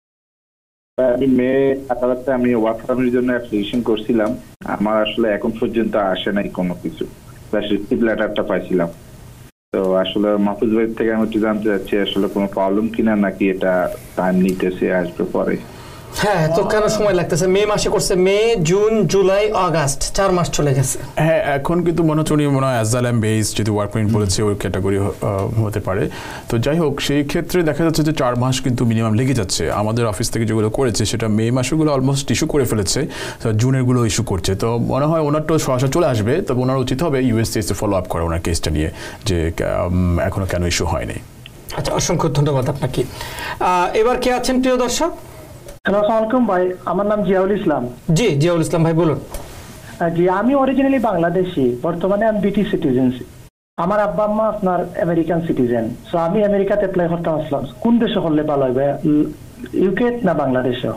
[SPEAKER 20] আমি মে আদালতে আমি ওয়ার্ক পারমিটের জন্য অ্যাপ্লিকেশন করছিলাম, আমার আসলে এখন পর্যন্ত আসে নাই কোনো কিছু, রিসিভ লেটারটা পাইছিলাম। তো আসলে মাহফুজ ভাই থেকে আমি একটু জানতে চাচ্ছি আসলে কোনো প্রবলেম কিনা, নাকি এটা টাইম নিতেছে, আসবে পরে।
[SPEAKER 1] হ্যাঁ, তো কেন সময় লাগতেছে? মে মাসে করছে, মে জুন জুলাই আগস্ট, চার মাস চলে গেছে।
[SPEAKER 11] হ্যাঁ, এখন কিন্তু মনে হচ্ছে মনে হয় অ্যাজালাম বেস যদি ওয়ার্ক পারমিট বলেছে ওই ক্যাটাগরি হতে পারে। তো যাই হোক, সেই ক্ষেত্রে দেখা যাচ্ছে যে চার মাস কিন্তু মিনিমাম লেগে যাচ্ছে। আমাদের অফিস থেকে যেগুলো করেছে সেটা মে মাসেগুলো অলমোস্ট ইস্যু করে ফেলেছে, জুনেরগুলো ইস্যু করছে। তো মনে হয় ওনার তো সরাসরি চলে আসবে, তবে ওনার উচিত হবে ইউএসসিএসে ফলো আপ করা ওনার কেসটা নিয়ে যে এখনো কেন ইস্যু হয়নি।
[SPEAKER 1] আচ্ছা, অসংখ্য ধন্যবাদ আপনাকে। এবার কে আছেন প্রিয় দর্শক?
[SPEAKER 21] হ্যালো, আসসালামু আলাইকুম ভাই, আমার নাম জিয়াউল ইসলাম।
[SPEAKER 1] জি, জিয়াউল ইসলাম ভাই বলুন।
[SPEAKER 21] জি, আমি অরিজিনালি বাংলাদেশি, বর্তমানে আমি ব্রিটিশ সিটিজেন। আমার আব্বা আম্মা আপনার আমেরিকান সিটিজেন। সো আমি আমেরিকাতে অ্যাপ্লাই করতে আসলাম, কোন দেশে করলে ভালো হবে, ইউকে না বাংলাদেশে?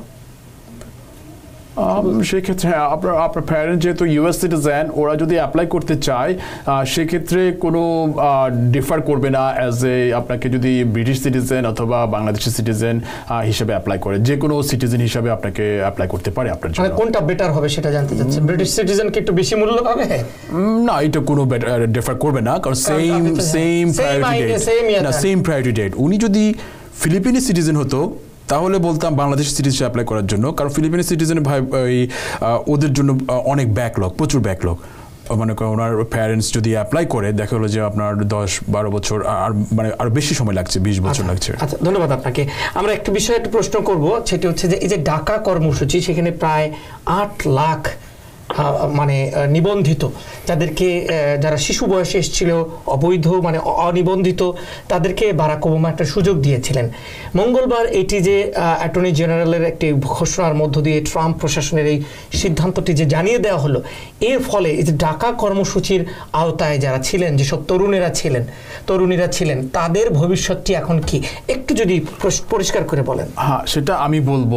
[SPEAKER 11] সেক্ষেত্রে আপনার আপনার প্যারেন্ট যেহেতু ইউএস সিটিজেন, ওরা যদি অ্যাপ্লাই করতে চায় সেক্ষেত্রে কোনো ডিফার করবে না অ্যাজ এ আপনাকে যদি ব্রিটিশ সিটিজেন অথবা বাংলাদেশি সিটিজেন হিসেবে অ্যাপ্লাই করে, যে কোনো সিটিজেন হিসাবে আপনাকে অ্যাপ্লাই করতে পারে আপনার জন্য।
[SPEAKER 1] কোনটা বেটার হবে সেটা জানতে চাচ্ছি। ব্রিটিশ সিটিজেনকে একটু বেশি মূল্য পাবে?
[SPEAKER 11] না, এটা কোনো ডিফার করবে না, কারণ সেম সেম প্রায়োরিটি ডেট না, সেম প্রায়োরিটি ডেট। উনি যদি ফিলিপিনি সিটিজেন হতো তাহলে বলতাম বাংলাদেশ সিটিজেন অ্যাপ্লাই করার জন্য, কারণ ফিলিপিনি সিটিজেনের ভাই ওদের জন্য অনেক ব্যাকলগ, প্রচুর ব্যাকলগ। মানে ওনার প্যারেন্টস যদি অ্যাপ্লাই করে দেখা হলো যে আপনার দশ বারো বছর আর মানে আরো বেশি সময় লাগছে, বিশ বছর লাগছে।
[SPEAKER 1] আচ্ছা, ধন্যবাদ আপনাকে। আমরা একটা বিষয়ে একটু প্রশ্ন করব, সেটা হচ্ছে যে এই যে ডাকা কর্মসূচি, সেখানে প্রায় আট লাখ মানে নিবন্ধিত, যাদেরকে যারা শিশু বয়সে এসেছিল অবৈধ মানে অনিবন্ধিত, তাদেরকে বারাক ওবামা একটা সুযোগ দিয়েছিলেন। মঙ্গলবার এটি যে অ্যাটর্নি জেনারেলের একটি ঘোষণার মধ্য দিয়ে ট্রাম্প প্রশাসনের এই সিদ্ধান্তটি যে জানিয়ে দেওয়া হলো, এর ফলে এই যে ডাকা কর্মসূচির আওতায় যারা ছিলেন, যেসব তরুণেরা ছিলেন তরুণীরা ছিলেন তাদের ভবিষ্যৎটি এখন কি, একটু যদি পরিষ্কার করে বলেন।
[SPEAKER 11] হ্যাঁ, সেটা আমি বলবো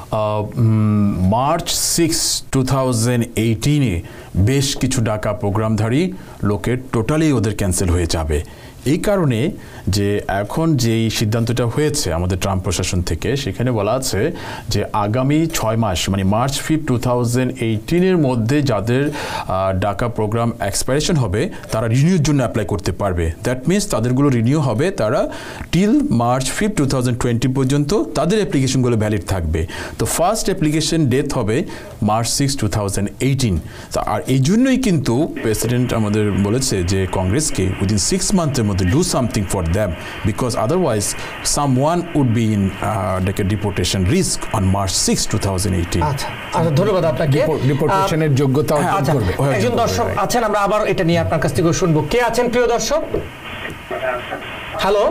[SPEAKER 11] মার্চ সিক্স টু থাউজেন্ড এইটিনে বেশ কিছু ডাকা প্রোগ্রামধারী লোকের টোটালি ওদের ক্যান্সেল হয়ে যাবে। এই কারণে যে এখন যেই সিদ্ধান্তটা হয়েছে আমাদের ট্রাম্প প্রশাসন থেকে, সেখানে বলা আছে যে আগামী ছয় মাস মানে মার্চ ফিফথ টু থাউজেন্ড এইটিনের মধ্যে যাদের ডাকা প্রোগ্রাম এক্সপায়ারেশন হবে তারা রিনিউর জন্য অ্যাপ্লাই করতে পারবে। দ্যাট মিনস তাদেরগুলো রিনিউ হবে, তারা till March fifth two thousand twenty পর্যন্ত তাদের অ্যাপ্লিকেশনগুলো ভ্যালিড থাকবে। তো ফার্স্ট অ্যাপ্লিকেশন ডেট হবে March six two thousand eighteen. আর এই জন্যই কিন্তু প্রেসিডেন্ট আমাদের বলেছে যে কংগ্রেসকে উইদিন সিক্স মান্থের মধ্যে do something for them, because otherwise someone would be in like a deportation risk on March six two thousand eighteen.
[SPEAKER 1] আচ্ছা আচ্ছা, ধন্যবাদ আপনাকে।
[SPEAKER 12] ডিপোর্টেশনের যোগ্যতা অর্জন করবে।
[SPEAKER 1] একজন দর্শক আছেন, আমরা আবার এটা নিয়ে আপনার কাছ থেকে শুনবো। কে আছেন প্রিয় দর্শক? হ্যালো।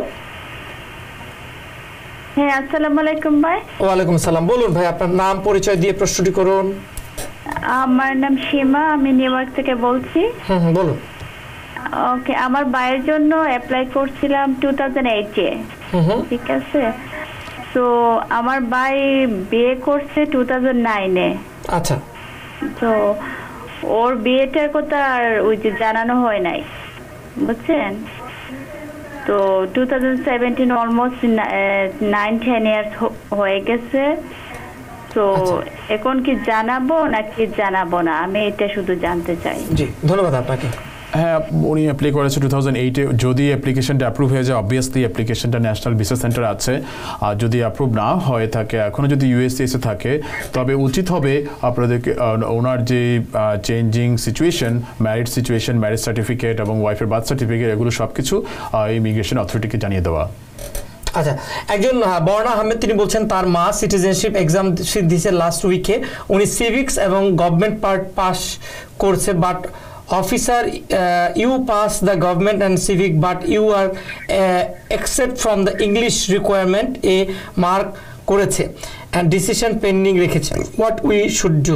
[SPEAKER 2] হ্যাঁ, আসসালামু আলাইকুম ভাই।
[SPEAKER 1] ওয়ালাইকুম আসসালাম। বলুন ভাই, আপনার নাম পরিচয় দিয়ে প্রশ্নটি করুন।
[SPEAKER 2] আমার নাম সীমা, আমি নিউ ইয়র্ক থেকে বলছি।
[SPEAKER 1] হুম হুম, বলুন।
[SPEAKER 2] ওকে, আমার ভাইয়ের জন্য অ্যাপ্লাই করছিলাম টু থাউজেন্ড এইটে, ঠিক আছে? তো আমার ভাই বিয়ে করছে টু থাউজেন্ড নাইনে।
[SPEAKER 1] আচ্ছা।
[SPEAKER 2] তো ওর বিয়েটার কথা আর ওই যে জানানো হয় নাই, বুঝছেন? তো two thousand seventeen almost nine ten years হয়ে গেছে। তো এখন কি জানাবো নাকি জানাবো না, আমি এটা শুধু জানতে চাই।
[SPEAKER 1] জি, ধন্যবাদ আপনাকে।
[SPEAKER 11] হ্যাঁ, উনি অ্যাপ্লাই করেছে টু থাউজেন্ড এইটে। যদি অ্যাপ্লিকেশনটা অ্যাপ্রুভ হয়ে যায়, অবভিয়াসলি অ্যাপ্লিকেশনটা ন্যাশনাল ভিসা সেন্টার আছে। আর যদি অ্যাপ্রুভ না হয়ে থাকে, এখনও যদি ইউএসসিএসে থাকে, তবে উচিত হবে আপনাদেরকে ওনার যে changing situation, married situation, marriage certificate এবং ওয়াইফের বার্থ সার্টিফিকেট, এগুলো সব কিছু ইমিগ্রেশন অথরিটিকে জানিয়ে দেওয়া।
[SPEAKER 1] আচ্ছা, একজন বর্ণা আহমেদ তিনি বলছেন তার মা সিটিজেনশিপ এক্সাম দিয়েছে লাস্ট উইকে, উনি সিভিক্স এবং গভর্নমেন্ট পার্ট পাস করছে, but officer uh, you pass the government and civic but you are uh, except from the English requirement a mark করেছে and decision pending রেখেছে, what we should do?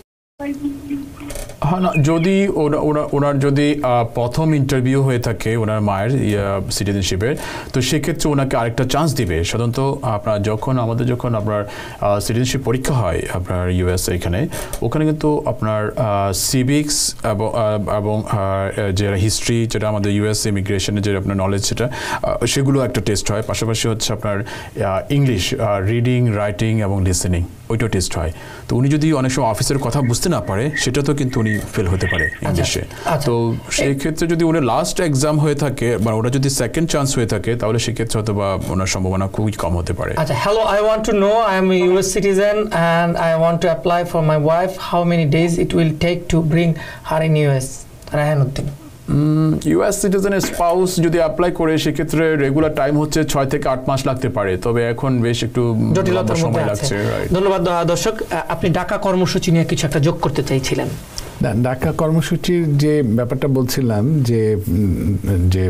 [SPEAKER 11] হ্যাঁ, না, যদি ওনার যদি প্রথম interview হয়ে থাকে ওনার মায়ের সিটিজেনশিপের, তো সেক্ষেত্রে ওনাকে আরেকটা চান্স দিবে। সাধারণত আপনার যখন আমাদের যখন আপনার সিটিজেনশিপ পরীক্ষা হয় আপনার ইউএস এখানে, ওখানে কিন্তু আপনার সিভিক্স এবং এবং যে হিস্ট্রি, যেটা আমাদের ইউএস ইমিগ্রেশনের যে আপনার নলেজ, সেটা সেগুলো একটা টেস্ট হয়। পাশাপাশি হচ্ছে আপনার ইংলিশ রিডিং, রাইটিং এবং লিসেনিং, ওইটাও টেস্ট হয়। তো উনি যদি অনেক সময় অফিসের কথা বুঝতে না পারে, সেটা তো কিন্তু উনি ফেল হতে পারে ইংলিশে। তো সেই ক্ষেত্রে যদি উনি লাস্ট এক্সাম হয়ে থাকে বা ওটা যদি সেকেন্ড চান্স হয়ে থাকে, তাহলে সেক্ষেত্রে হয়তো বা ওনার সম্ভাবনা খুবই কম হতে পারে।
[SPEAKER 1] আচ্ছা, hello, I want to know, I am a US citizen and I want to apply for my wife. How many days it will take to bring her in U S? Raihanuddin.
[SPEAKER 11] US সিটিজেনের spouse যদি apply করে, সেক্ষেত্রে regular time হচ্ছে ছয় থেকে আট মাস লাগতে পারে, তবে এখন বেশ একটু
[SPEAKER 1] জটিলতার সময় লাগছে। ধন্যবাদ দর্শক, আপনি ঢাকা কর্মসূচি নিয়ে কিছু একটা যোগ করতে চাইছিলেন।
[SPEAKER 12] না, ঢাকা কর্মসূচির যে ব্যাপারটা বলছিলাম, যে যে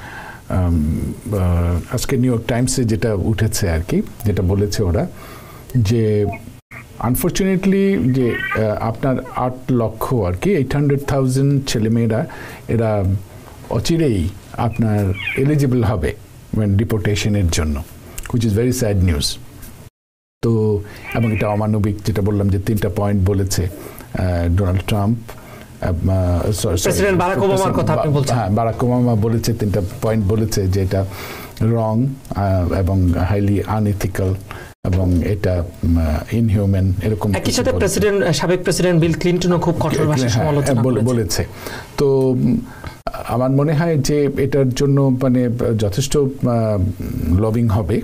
[SPEAKER 12] আজকে নিউ ইয়র্ক টাইমসে যেটা উঠেছে আর কি, যেটা বলেছে ওরা, যে আনফর্চুনেটলি যে আপনার আট লক্ষ আর কি এইট হান্ড্রেড থাউজেন্ড ছেলেমেয়েরা এরা অচিরেই আপনার এলিজিবল হবে ডিপোর্টেশনের জন্য, which is very sad news. তো এবং এটা অমানবিক, যেটা বললাম যে তিনটা পয়েন্ট বলেছে ডোনাল্ড ট্রাম্প,
[SPEAKER 1] প্রেসিডেন্ট বারাক ওবামার কথা আপনি বলছেন।
[SPEAKER 12] হ্যাঁ, বারাক ওবামা বলেছে, তিনটা পয়েন্ট বলেছে যে এটা রং এবং হাইলি আনএথিক্যাল এবং এটা ইনহিউম্যান, এরকম
[SPEAKER 1] একই সাথে প্রেসিডেন্ট সাবেক প্রেসিডেন্ট বিল ক্লিনটনও খুব কঠোর ভাষায় সমালোচনা
[SPEAKER 12] বলেছে। তো আমার মনে হয় যে এটার জন্য মানে যথেষ্ট লবিং হবে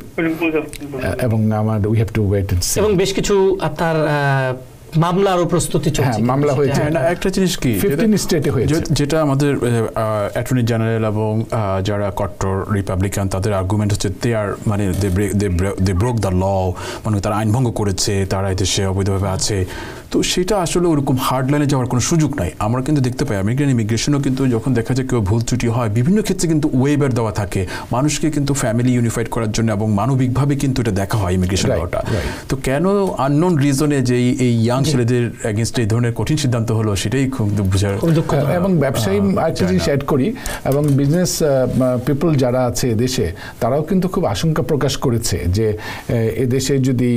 [SPEAKER 12] এবং আমার we have to wait and see.
[SPEAKER 1] এবং বেশ কিছু আপনার মামলারও প্রস্তুতি চলছে।
[SPEAKER 12] হ্যাঁ, মামলা হয়েছে।
[SPEAKER 11] একটা জিনিস কি,
[SPEAKER 12] ফিফটিন স্টেটে হয়েছে,
[SPEAKER 11] যেটা আমাদের অ্যাটর্নি জেনারেল এবং যারা কট্টর রিপাবলিকান, তাদের আর্গুমেন্ট হচ্ছে দে আর মানে দে ব্রোক দ্য ল, মানে তারা আইন ভঙ্গ করেছে, তারা এদেশে অবৈধভাবে আছে। তো সেটা আসলে ওরকম হার্ড লাইনে যাওয়ার কোনো সুযোগ নাই। আমরা কিন্তু দেখতে পাই আমেরিকান ইমিগ্রেশনও কিন্তু যখন দেখা যায় কেউ ভুল ত্রুটি হয়, বিভিন্ন ক্ষেত্রে কিন্তু ওয়েবার দেওয়া থাকে মানুষকে কিন্তু ফ্যামিলি ইউনিফাইড করার জন্য, এবং মানবিকভাবে কিন্তু এটা দেখা হয় ইমিগ্রেশন লটা। তো কেন আননোন রিজনে যে এই ইয়াং ছেলেদের এগেনস্ট এই ধরনের কঠিন সিদ্ধান্ত হলো, সেটাই খুব বোঝার।
[SPEAKER 12] এবং ব্যবসায়ী একটা জিনিস অ্যাড করি, এবং বিজনেস পিপল যারা আছে দেশে, তারাও কিন্তু খুব আশঙ্কা প্রকাশ করেছে যে এদেশে যদি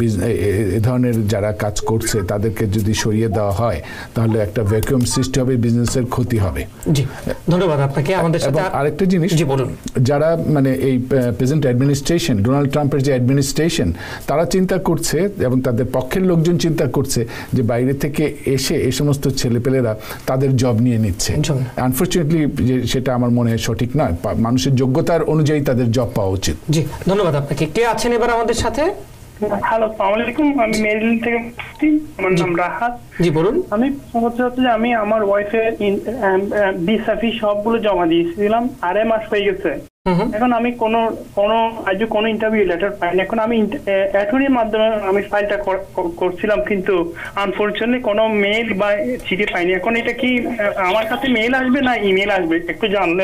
[SPEAKER 12] এ ধরনের যারা কাজ করছে তাদের যদি সরিয়ে দেওয়া হয়, তাহলে একটা ভ্যাকুয়াম সৃষ্টি হবে, বিজনেসের ক্ষতি হবে।
[SPEAKER 1] জি, ধন্যবাদ আপনাকে। আমাদের সাথে
[SPEAKER 12] আরেকটা জিনিস,
[SPEAKER 1] জি বলুন,
[SPEAKER 12] যারা মানে এই প্রেজেন্ট অ্যাডমিনিস্ট্রেশন, ডোনাল্ড ট্রাম্পের যে অ্যাডমিনিস্ট্রেশন, তারা চিন্তা করছে এবং তাদের পক্ষের লোকজন চিন্তা করছে যে বাইরে থেকে এসে এই সমস্ত ছেলেপেলেরা তাদের জব নিয়ে নিচ্ছে। আনফর্চুনেটলি সেটা আমার মনে হয় সঠিক নয়, মানুষের যোগ্যতার অনুযায়ী তাদের জব পাওয়া উচিত।
[SPEAKER 1] জি, ধন্যবাদ আপনাকে। কে আছেন এবার আমাদের সাথে?
[SPEAKER 3] হ্যালো, আসসালামু আলাইকুম। আমি মেরিল্যান্ড থেকে বলছি। আমার নাম রাহাত।
[SPEAKER 1] জি বলুন।
[SPEAKER 3] আমি হচ্ছে হচ্ছে যে আমি আমার ওয়াইফের ভিসা ফি সবগুলো জমা দিয়েছিলাম, আড়াই মাস হয়ে গেছে। এখন আমি কোনো কোনো আজ কোনো ইন্টারভিউ লেটার পাইনি। এখন আমি অ্যাটর্নির মাধ্যমে আমি ফাইলটা করছিলাম, কিন্তু আনফরচুনেটলি কোনো মেইল বা চিঠি পাইনি। এখন এটা কি আমার কাছে মেইল আসবে না ইমেল আসবে একটু জানলে।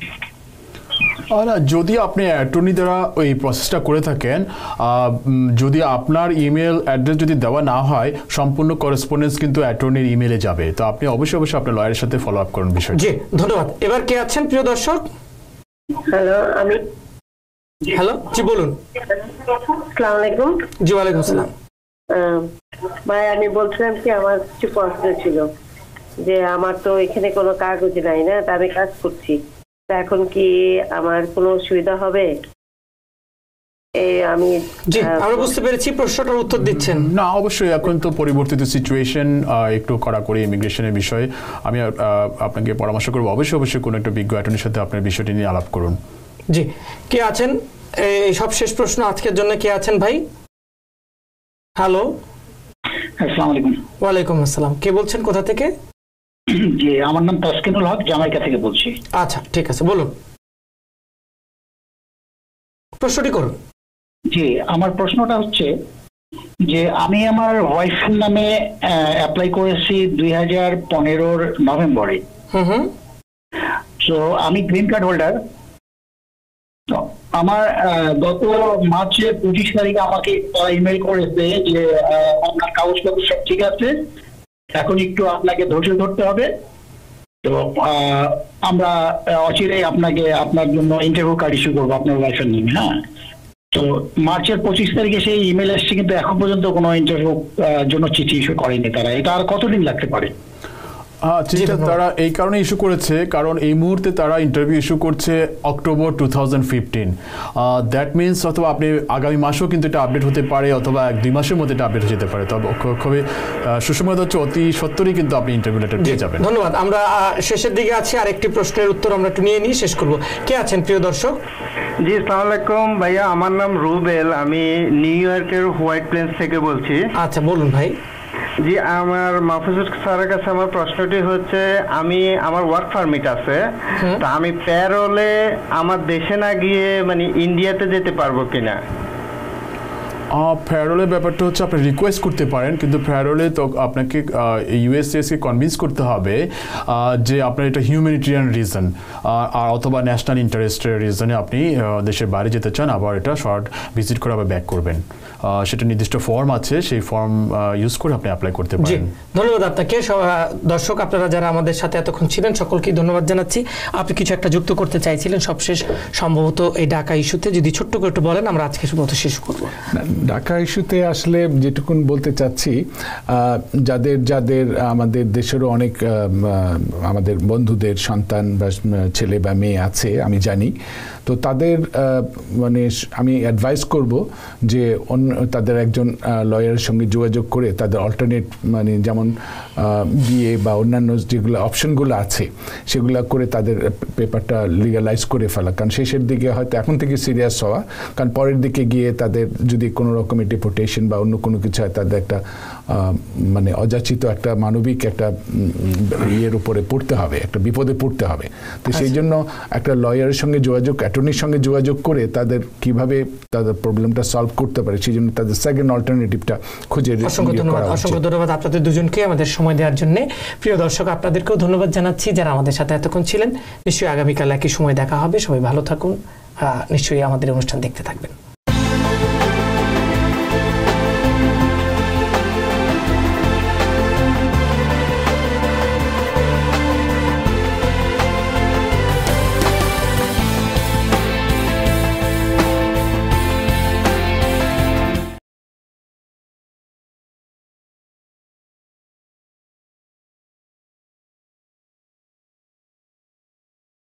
[SPEAKER 11] যদি আপনি অ্যাটর্নি দ্বারা ওই প্রসেসটা করে থাকেন, যদি আপনার ইমেল অ্যাড্রেস যদি দেওয়া না হয়, সম্পূর্ণ করেসপন্ডেন্স কিন্তু অ্যাটর্নির ইমেলে যাবে। তো আপনি অবশ্যই অবশ্যই আপনার লয়ারের সাথে ফলো আপ করুন বিষয়টা।
[SPEAKER 1] জি ধন্যবাদ। এবার কে আছেন প্রিয় দর্শক?
[SPEAKER 22] হ্যালো, আমি
[SPEAKER 1] হ্যালো, জি বলুন।
[SPEAKER 22] আসসালামু আলাইকুম।
[SPEAKER 1] জি ওয়ালাইকুম আসসালাম।
[SPEAKER 22] ভাই আমি বলছিলাম কি আমার কিছু প্রশ্ন ছিল, যে আমার তো এখানে কোনো কাগজ নাই না, তা আমি কাজ করছি, এখন কি আমার কোনো অসুবিধা হবে? আমি
[SPEAKER 1] জি আমরা বুঝতে পেরেছি, প্রশ্নটার উত্তর দিচ্ছেন।
[SPEAKER 11] না অবশ্যই, এখন তো পরিবর্তিত সিচুয়েশন, একটু কড়াকড়ি ইমিগ্রেশনের বিষয়ে আমি আপনাকে পরামর্শ করবো অবশ্যই অবশ্যই কোনো একটা বিজ্ঞ অ্যাটর্নির সাথে আপনার বিষয়টি নিয়ে আলাপ করুন।
[SPEAKER 1] জি কে আছেন? এই সব শেষ প্রশ্ন আজকের জন্য কে আছেন ভাই? হ্যালো,
[SPEAKER 23] আসসালামু আলাইকুম।
[SPEAKER 1] ওয়ালাইকুম আসসালাম। কে বলছেন, কোথা থেকে?
[SPEAKER 23] জি আমার নাম তাসকিনুল হক, জামাইকা থেকে বলছি।
[SPEAKER 1] আচ্ছা ঠিক আছে, বলুন প্রশ্নটি করুন।
[SPEAKER 23] জি আমার প্রশ্নটা হচ্ছে যে আমি আমার ওয়াইফের নামে অ্যাপ্লাই করেছি দুই হাজার পনেরোর নভেম্বরে।
[SPEAKER 1] হুম হুম।
[SPEAKER 23] তো আমি গ্রিন কার্ড হোল্ডার। তো আমার গত মার্চের পঁচিশ তারিখে আমাকে ইমেল করেছে যে আপনার কাগজপত্র সব ঠিক আছে, এখন একটু আপনাকে ধৈর্য ধরতে হবে। তো আমরা অচিরেই আপনাকে আপনার জন্য ইন্টারভিউ কার্ড ইস্যু করবো আপনার ওয়াইফের নামে। হ্যাঁ, তো মার্চের পঁচিশ তারিখে সেই ইমেল এসছে, কিন্তু এখন পর্যন্ত কোনো ইন্টারভিউ জন্য চিঠি ইস্যু করেনি তারা। এটা আর কতদিন লাগতে পারে?
[SPEAKER 11] চিঠিটা তারা এই কারণে ইস্যু করেছে, কারণ এই মুহূর্তে তারা ইন্টারভিউ ইস্যু করছে October two thousand fifteen. That means অথবা আপনি আগামী মাসেও কিন্তু এটা আপডেট হতে পারে, অথবা এক দুই মাসের মধ্যে এটা আপডেট হয়ে যেতে পারে। তবে খুবই সুসময় হচ্ছে অতি সত্তরই কিন্তু আপনি ইন্টারভিউ লেটার পেয়ে যাবেন।
[SPEAKER 1] ধন্যবাদ। আমরা শেষের দিকে আছি, আর একটি প্রশ্নের উত্তর আমরা একটু নিয়ে নিয়ে শেষ করব। কে আছেন প্রিয় দর্শক?
[SPEAKER 16] জি আসসালামু আলাইকুম ভাইয়া, আমার নাম রুবেল, আমি নিউ ইয়র্কের হোয়াইট প্লেন্স থেকে বলছি।
[SPEAKER 1] আচ্ছা বলুন ভাই।
[SPEAKER 16] জি আমার মাহফুজুর স্যারের কাছে আমার প্রশ্নটি হচ্ছে, আমি আমার ওয়ার্ক পারমিট আছে, তা আমি প্যারোলে আমার দেশে না গিয়ে মানে ইন্ডিয়াতে যেতে পারবো কিনা?
[SPEAKER 11] প্যারোলের ব্যাপারটা হচ্ছে আপনি রিকোয়েস্ট করতে পারেন, কিন্তু প্যারোলে তো আপনাকে ইউএসএসকে কনভিন্স করতে হবে যে আপনার এটা হিউম্যানিটেরিয়ান রিজন আর অথবা ন্যাশনাল ইন্টারেস্টের রিজনে আপনি দেশের বাইরে যেতে চান, আবার এটা শর্ট ভিজিট করে আবার ব্যাক করবেন। সেটা নির্দিষ্ট ফর্ম আছে, সেই ফর্ম ইউজ করে আপনি অ্যাপ্লাই করতে পারেন।
[SPEAKER 1] ধন্যবাদ আপনাকে। দর্শক আপনারা যারা আমাদের সাথে এতক্ষণ ছিলেন সকলকেই ধন্যবাদ জানাচ্ছি। আপনি কিছু একটা যুক্ত করতে চাইছিলেন সবশেষ, সম্ভবত এই ঢাকা ইস্যুতে, যদি ছোট্ট করে একটু বলেন, আমরা আজকে মতো শেষ করবো।
[SPEAKER 12] ঢাকা ইস্যুতে আসলে যেটুকুন বলতে চাচ্ছি, যাদের যাদের আমাদের দেশেরও অনেক আমাদের বন্ধুদের সন্তান বা ছেলে বা মেয়ে আছে আমি জানি, তো তাদের মানে আমি অ্যাডভাইস করব যে অন্য তাদের একজন লয়ারের সঙ্গে যোগাযোগ করে তাদের অল্টারনেট মানে যেমন বিয়ে বা অন্যান্য যেগুলো অপশনগুলো আছে সেগুলো করে তাদের পেপারটা লিগালাইজ করে ফেলা। কারণ শেষের দিকে হয়তো এখন থেকে সিরিয়াস হওয়া, কারণ পরের দিকে গিয়ে তাদের যদি কোনো রকমের ডিপোর্টেশন বা অন্য কোনো কিছু হয়, তাদের একটা মানে অযাচিত একটা মানবিক একটা ইয়ের উপরে পড়তে হবে, একটা বিপদে পড়তে হবে। তো সেই জন্য একটা লয়ারের সঙ্গে যোগাযোগ, অ্যাটর্নির সঙ্গে যোগাযোগ করে তাদের কিভাবে তাদের প্রবলেমটা সলভ করতে পারে, সেই জন্য তাদের সেকেন্ড অল্টারনেটিভটা খুঁজে।
[SPEAKER 1] অসংখ্য ধন্যবাদ। অসংখ্য ধন্যবাদ আপনাদের দুজনকে আমাদের সময় দেওয়ার জন্য। প্রিয় দর্শক আপনাদেরকেও ধন্যবাদ জানাচ্ছি যারা আমাদের সাথে এতক্ষণ ছিলেন। নিশ্চয়ই আগামীকাল একই সময় দেখা হবে। সবাই ভালো থাকুন, নিশ্চয়ই আমাদের অনুষ্ঠান দেখতে থাকবেন।